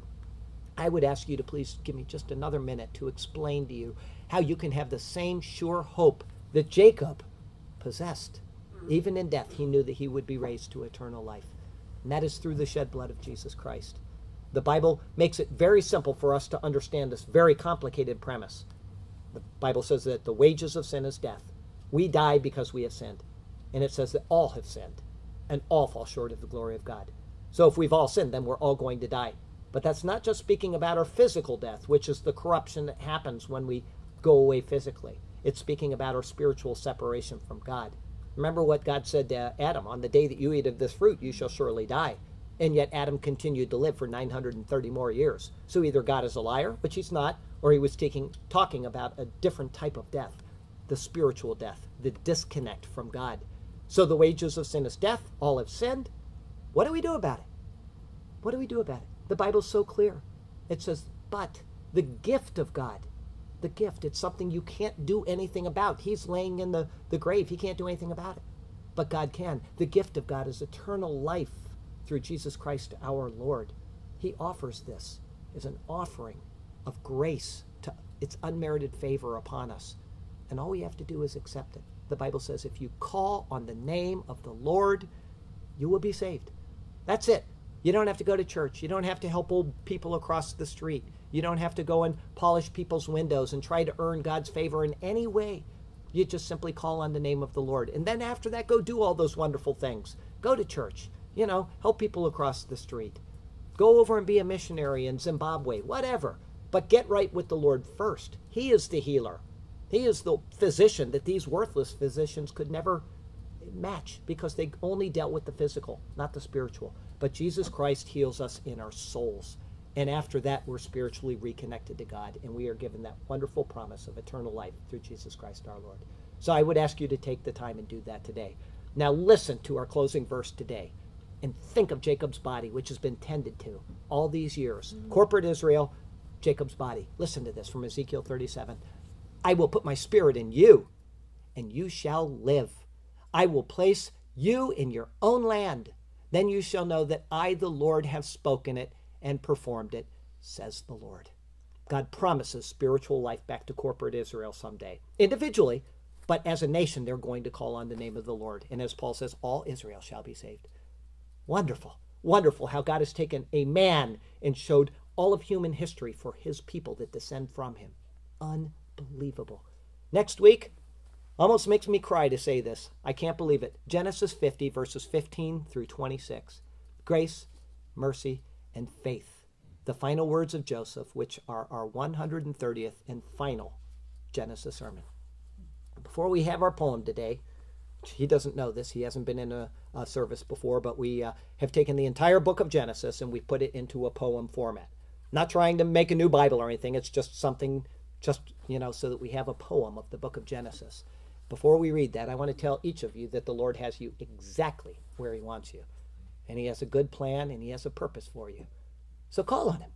I would ask you to please give me just another minute to explain to you how you can have the same sure hope that Jacob possessed. Even in death, he knew that he would be raised to eternal life. And that is through the shed blood of Jesus Christ. The Bible makes it very simple for us to understand this very complicated premise. The Bible says that the wages of sin is death. We die because we have sinned. And it says that all have sinned, and all fall short of the glory of God. So if we've all sinned, then we're all going to die. But that's not just speaking about our physical death, which is the corruption that happens when we go away physically. It's speaking about our spiritual separation from God. Remember what God said to Adam, on the day that you eat of this fruit, you shall surely die. And yet Adam continued to live for nine hundred thirty more years. So either God is a liar, which he's not, or he was taking, talking about a different type of death, the spiritual death, the disconnect from God. So the wages of sin is death. All have sinned. What do we do about it? What do we do about it? The Bible's so clear. It says, but the gift of God, the gift, it's something you can't do anything about. He's laying in the, the grave. He can't do anything about it. But God can. The gift of God is eternal life through Jesus Christ our Lord. He offers this as an offering of grace. To its unmerited favor upon us. And all we have to do is accept it. The Bible says if you call on the name of the Lord, you will be saved. That's it. You don't have to go to church. You don't have to help old people across the street. You don't have to go and polish people's windows and try to earn God's favor in any way. You just simply call on the name of the Lord. And then after that, go do all those wonderful things. Go to church. You know, help people across the street. Go over and be a missionary in Zimbabwe, whatever. But get right with the Lord first. He is the healer. He is the physician that these worthless physicians could never match because they only dealt with the physical, not the spiritual. But Jesus Christ heals us in our souls. And after that, we're spiritually reconnected to God, and we are given that wonderful promise of eternal life through Jesus Christ our Lord. So I would ask you to take the time and do that today. Now listen to our closing verse today, and think of Jacob's body, which has been tended to all these years. Mm-hmm. Corporate Israel, Jacob's body. Listen to this from Ezekiel thirty-seven. I will put my spirit in you, and you shall live. I will place you in your own land. Then you shall know that I, the Lord, have spoken it and performed it, says the Lord. God promises spiritual life back to corporate Israel someday, individually, but as a nation, they're going to call on the name of the Lord. And as Paul says, all Israel shall be saved. Wonderful, wonderful how God has taken a man and showed all of human history for his people that descend from him. Unbelievable. Next week, almost makes me cry to say this. I can't believe it. Genesis fifty, verses fifteen through twenty-six. Grace, mercy, and faith. The final words of Joseph, which are our one hundred thirtieth and final Genesis sermon. Before we have our poem today, he doesn't know this. He hasn't been in a, a service before, but we uh, have taken the entire book of Genesis and we put it into a poem format. Not trying to make a new Bible or anything. It's just something, just, you know, so that we have a poem of the book of Genesis. Before we read that, I want to tell each of you that the Lord has you exactly where he wants you. And he has a good plan and he has a purpose for you. So call on him.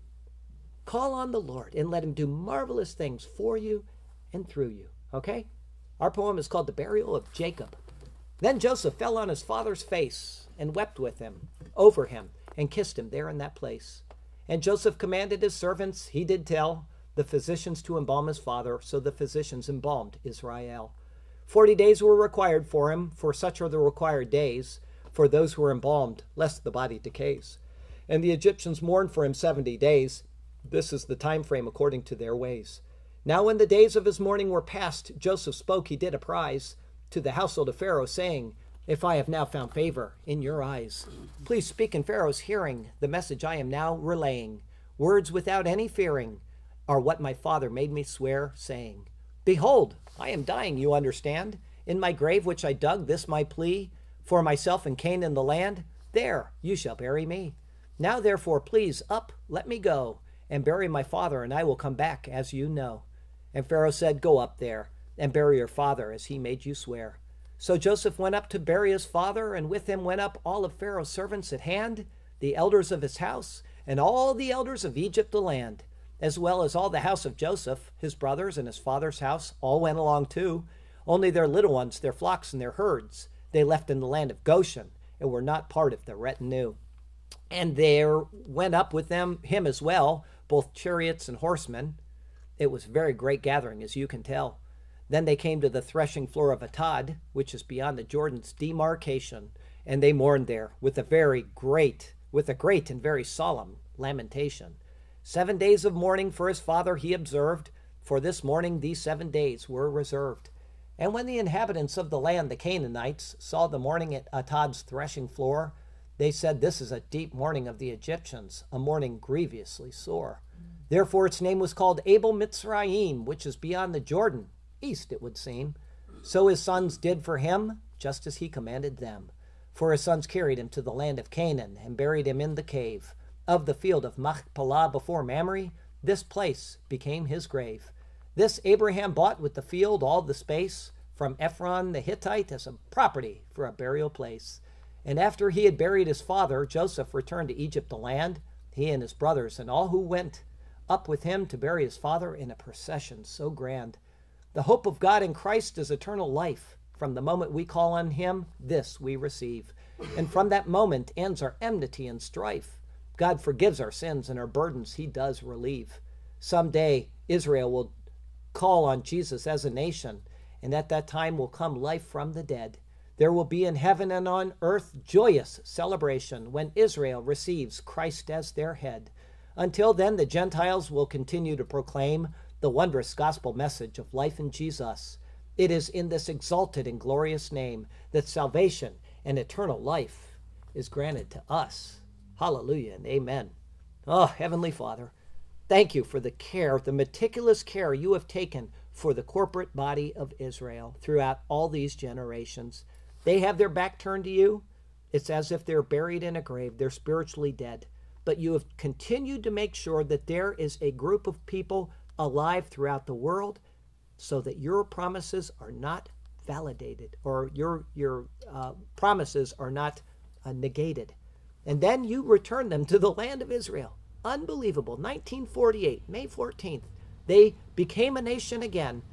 Call on the Lord and let him do marvelous things for you and through you. Okay? Our poem is called The Burial of Jacob. Then Joseph fell on his father's face and wept with him, over him, and kissed him there in that place. And Joseph commanded his servants, he did tell, the physicians to embalm his father, so the physicians embalmed Israel. Forty days were required for him, for such are the required days, for those who are embalmed, lest the body decays. And the Egyptians mourned for him seventy days. This is the time frame according to their ways. Now when the days of his mourning were past, Joseph spoke, he did apprise to the household of Pharaoh, saying, if I have now found favor in your eyes, please speak in Pharaoh's hearing the message I am now relaying. Words without any fearing are what my father made me swear, saying, behold, I am dying, you understand. In my grave which I dug, this my plea, for myself and Canaan the land, there you shall bury me. Now therefore, please, up, let me go, and bury my father, and I will come back, as you know. And Pharaoh said, go up there, and bury your father, as he made you swear. So Joseph went up to bury his father, and with him went up all of Pharaoh's servants at hand, the elders of his house, and all the elders of Egypt the land, as well as all the house of Joseph, his brothers and his father's house, all went along too. Only their little ones, their flocks and their herds, they left in the land of Goshen, and were not part of the retinue. And there went up with them him as well, both chariots and horsemen. It was a very great gathering, as you can tell. Then they came to the threshing floor of Atad, which is beyond the Jordan's demarcation, and they mourned there with a very great, with a great and very solemn lamentation. Seven days of mourning for his father he observed. For this mourning these seven days were reserved. And when the inhabitants of the land, the Canaanites, saw the mourning at Atad's threshing floor, they said, this is a deep mourning of the Egyptians, a mourning grievously sore. Therefore its name was called Abel Mitzrayim, which is beyond the Jordan, east it would seem. So his sons did for him, just as he commanded them. For his sons carried him to the land of Canaan, and buried him in the cave of the field of Machpelah before Mamre. This place became his grave. This Abraham bought with the field all the space from Ephron the Hittite as a property for a burial place. And after he had buried his father, Joseph returned to Egypt the land, he and his brothers, and all who went up with him to bury his father in a procession so grand. The hope of God in Christ is eternal life. From the moment we call on him, this we receive. And from that moment ends our enmity and strife. God forgives our sins, and our burdens he does relieve. Someday Israel will call on Jesus as a nation, and at that time will come life from the dead. There will be in heaven and on earth joyous celebration when Israel receives Christ as their head. Until then, the Gentiles will continue to proclaim the wondrous gospel message of life in Jesus. It is in this exalted and glorious name that salvation and eternal life is granted to us. Hallelujah and amen. Oh, Heavenly Father, thank you for the care, the meticulous care you have taken for the corporate body of Israel throughout all these generations. They have their back turned to you. It's as if they're buried in a grave. They're spiritually dead. But you have continued to make sure that there is a group of people alive throughout the world so that your promises are not validated, or your, your uh, promises are not uh, negated. And then you return them to the land of Israel. Unbelievable. nineteen forty-eight, May fourteenth, they became a nation again.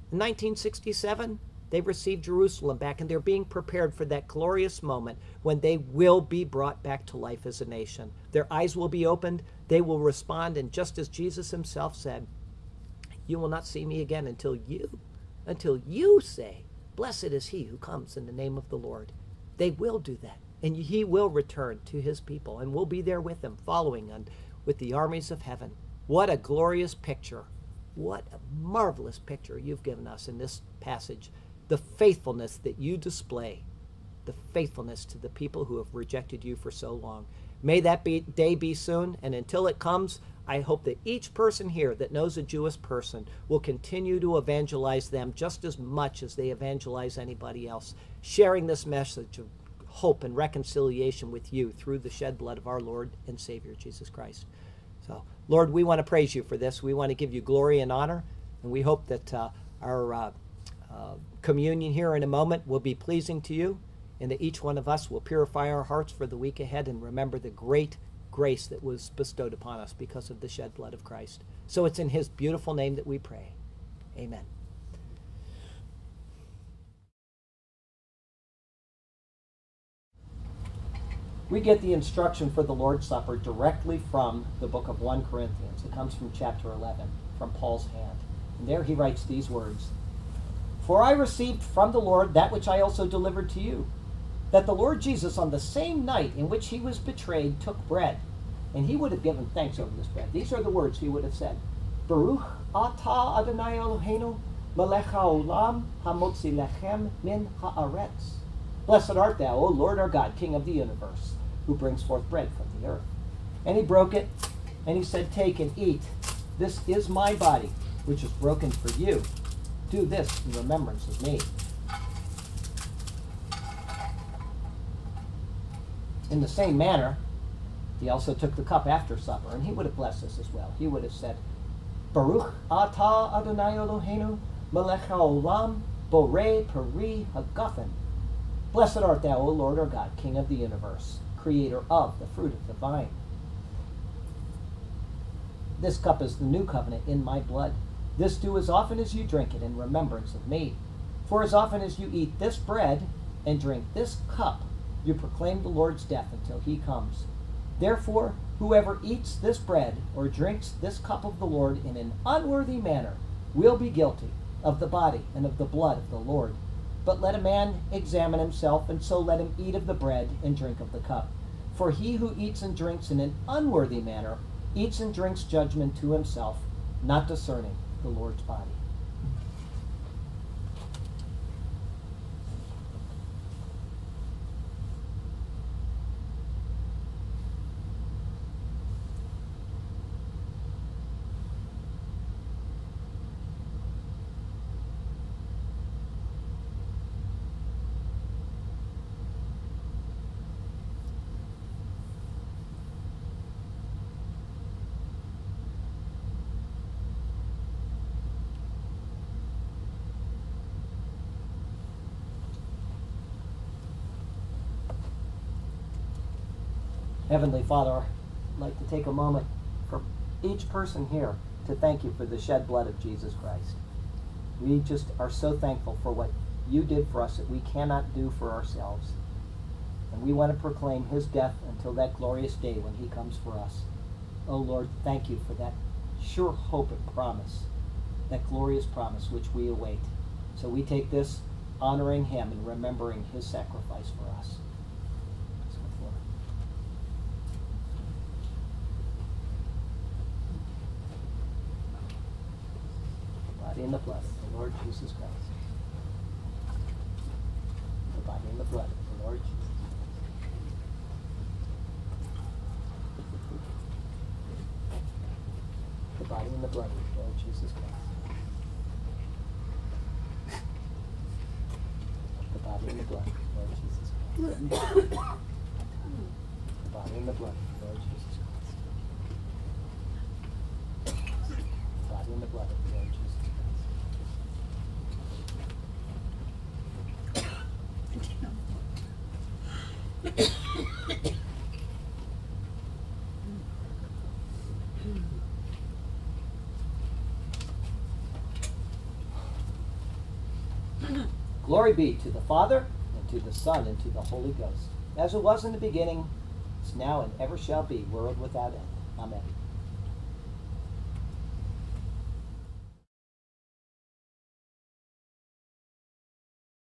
In nineteen sixty-seven, they received Jerusalem back, and they're being prepared for that glorious moment when they will be brought back to life as a nation. Their eyes will be opened, they will respond, and just as Jesus himself said, you will not see me again until you, until you say, blessed is he who comes in the name of the Lord. They will do that, and he will return to his people, and we'll be there with him, following on with the armies of heaven. What a glorious picture. What a marvelous picture you've given us in this passage. The faithfulness that you display, the faithfulness to the people who have rejected you for so long. May that be, day be soon, and until it comes, I hope that each person here that knows a Jewish person will continue to evangelize them just as much as they evangelize anybody else, sharing this message of hope and reconciliation with you through the shed blood of our Lord and Savior, Jesus Christ. So, Lord, we want to praise you for this. We want to give you glory and honor, and we hope that uh, our uh, uh, communion here in a moment will be pleasing to you, and that each one of us will purify our hearts for the week ahead and remember the great grace that was bestowed upon us because of the shed blood of Christ. So it's in his beautiful name that we pray. Amen. We get the instruction for the Lord's Supper directly from the book of First Corinthians. It comes from chapter eleven, from Paul's hand. And there he writes these words, for I received from the Lord that which I also delivered to you, that the Lord Jesus, on the same night in which he was betrayed, took bread, and he would have given thanks over this bread. These are the words he would have said, Baruch atah Adonai Eloheinu, melech haolam hamotzi lechem min haaretz. Blessed art thou, O Lord our God, King of the universe, who brings forth bread from the earth. And he broke it, and he said, take and eat. This is my body, which is broken for you. Do this in remembrance of me. In the same manner, he also took the cup after supper, and he would have blessed us as well. He would have said, Baruch atah Adonai Eloheinu, melech haolam, borei peri hagafen. Blessed art thou, O Lord our God, King of the universe, creator of the fruit of the vine. This cup is the new covenant in my blood. This do as often as you drink it in remembrance of me. For as often as you eat this bread and drink this cup, you proclaim the Lord's death until he comes. Therefore, whoever eats this bread or drinks this cup of the Lord in an unworthy manner will be guilty of the body and of the blood of the Lord. But let a man examine himself, and so let him eat of the bread and drink of the cup. For he who eats and drinks in an unworthy manner eats and drinks judgment to himself, not discerning the Lord's body. Heavenly Father, I'd like to take a moment for each person here to thank you for the shed blood of Jesus Christ. We just are so thankful for what you did for us that we cannot do for ourselves. And we want to proclaim his death until that glorious day when he comes for us. Oh Lord, thank you for that sure hope and promise, that glorious promise which we await. So we take this honoring him and remembering his sacrifice for us. In the blood of the Lord Jesus Christ. The body and the blood of the Lord Jesus Christ. The body and the blood of the Lord Jesus Christ. The body and the blood of the Lord Jesus Christ. The body and the blood of the Lord Jesus Christ. The body and the blood of the Lord Jesus Christ. Glory be to the Father, and to the Son, and to the Holy Ghost, as it was in the beginning, is now, and ever shall be, world without end. Amen.